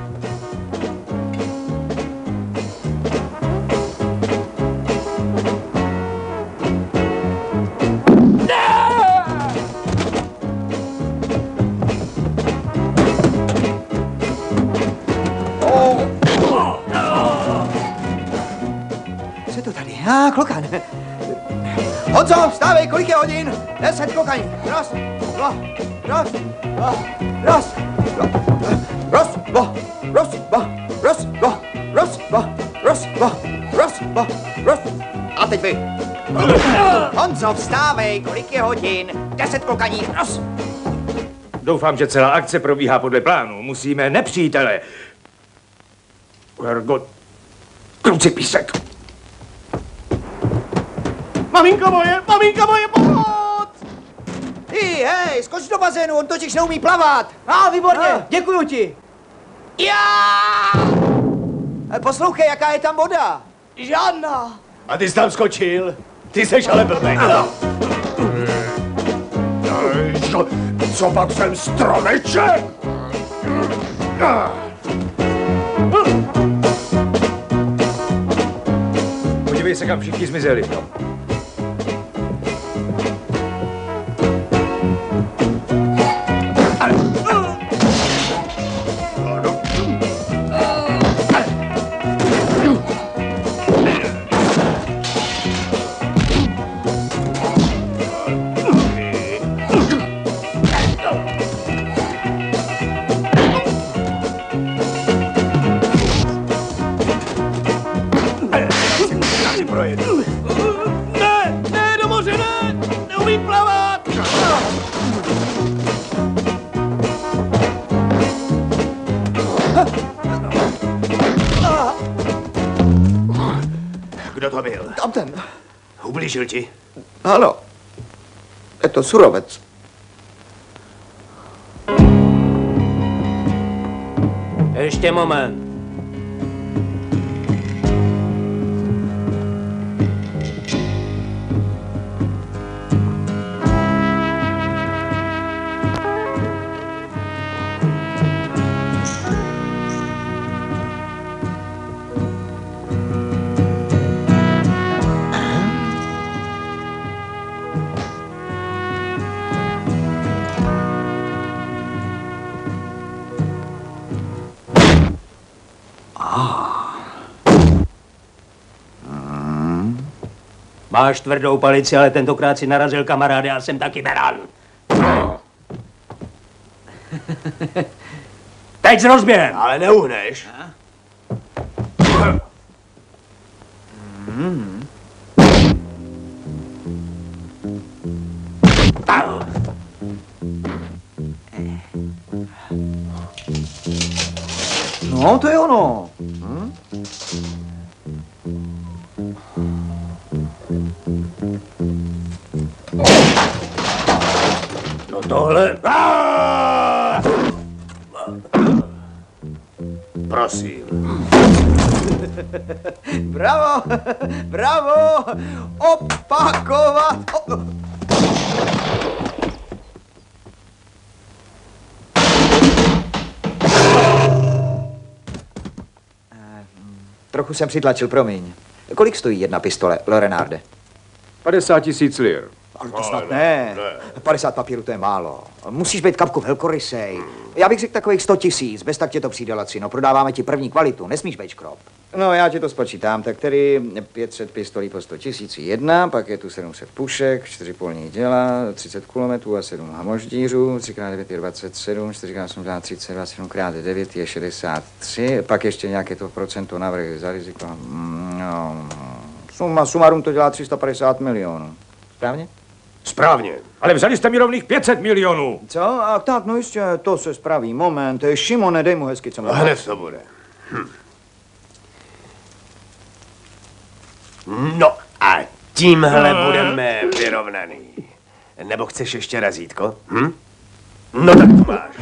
Klokan. Honzo, vstávej, kolik je hodin? 10 klokaní. Raz, dva, raz, dva, raz, dva, raz, dva, raz, dva, raz, dva, raz, dva, raz, dva, raz, dva, raz. A teď vy. Honzo, vstávej, kolik je hodin? 10 klokaní. Raz. Doufám, že celá akce probíhá podle plánu. Musíme nepřítele. Ergo, krucipísek. Maminko moje, pomoc! Hej, skoč do bazénu, on totiž neumí plavat. Výborně, děkuju ti. Poslouchej, jaká je tam voda? Žádná. A ty jsi tam skočil? Ty seš ale blbej. Co pak jsem stromeček? Podívej se, kam všichni zmizeli. Ublížil ti? Ano. Je to surovec. Ještě moment. Máš tvrdou palici, ale tentokrát si narazil kamaráde, já jsem taky beran. Teď s rozběhem. Ale neuhneš. No, to je ono. No tohle... Prosím. Bravo, bravo, opakovat. Trochu jsem přitlačil, promiň. Kolik stojí jedna pistole, Lorenarde? 50 000 lir. Ale to snad ne. 50 papírů, to je málo. Musíš být kapku velkorysej. Já bych řekl takových 100 000, bez tak tě to přijde lacino. Prodáváme ti první kvalitu, nesmíš být škrob. No, já ti to spočítám, tak tedy 500 pistolí po 100 000 jedna, pak je tu 700 pušek, 4 polní děla, 30 kulometů a 7 hamoždířů, 3x9 je 27, 4x8 30, 27x9 je 63, pak ještě nějaké to procento navrh za riziko. No, suma sumarum to dělá 350 milionů. Správně? Správně. Ale vzali jste mi rovných 500 milionů. Co? A tak, no jistě, to se spraví. Moment, Šimone, dej mu hezky, co má. Hned to bude. No a tímhle budeme vyrovnaný. Nebo chceš ještě razítko? No tak to máš.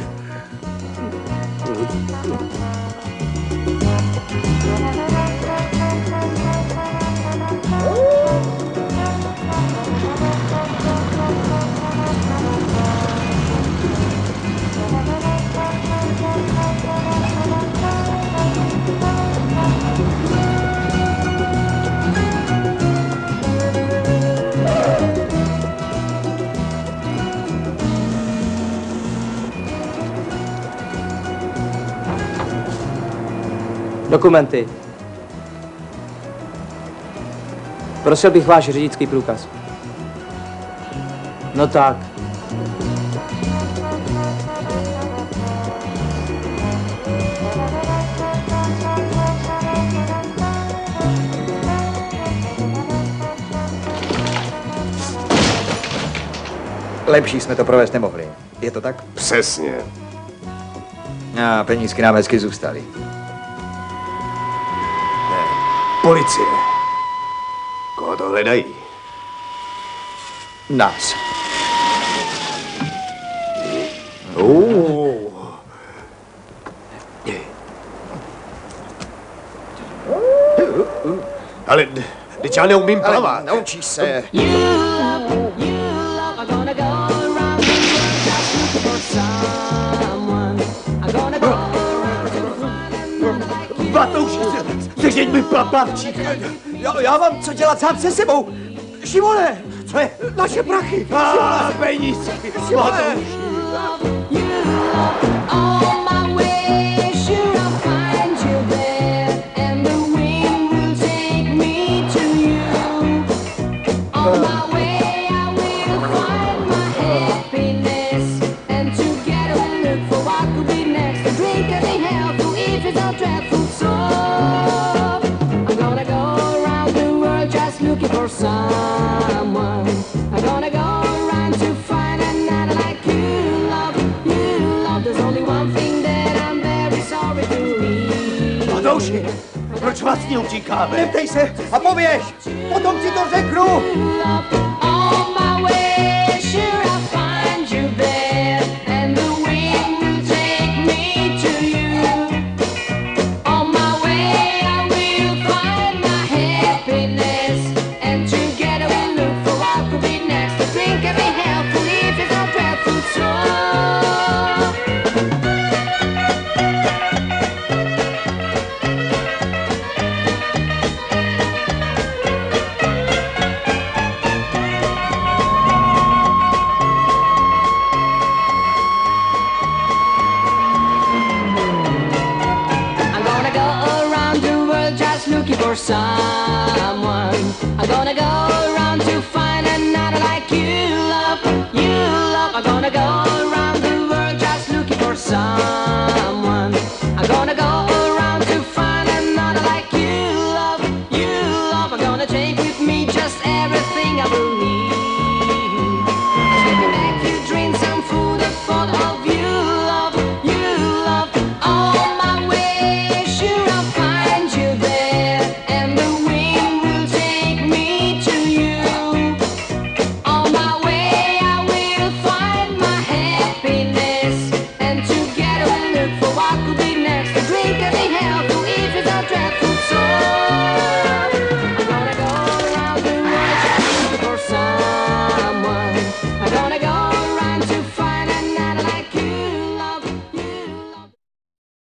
Dokumenty. Prosil bych váš řidičský průkaz. No tak. Lepší jsme to provést nemohli. Je to tak? Přesně. A penízky nám hezky zůstaly. Policie. Koho to hledají? Nás. Ale teď já neumím plavat. Naučíš se. Batouši, sežeň mi plavčík. Já mám co dělat sám se sebou. Šimone, co je? Naše prachy. Penízky. Šimone. Someone I'm gonna go around to find another like you love. There's only one thing that I'm very sorry to leave. Batouši, proč vlastně utíkáme? Neptej se a pověš! Potom ti to řeknu.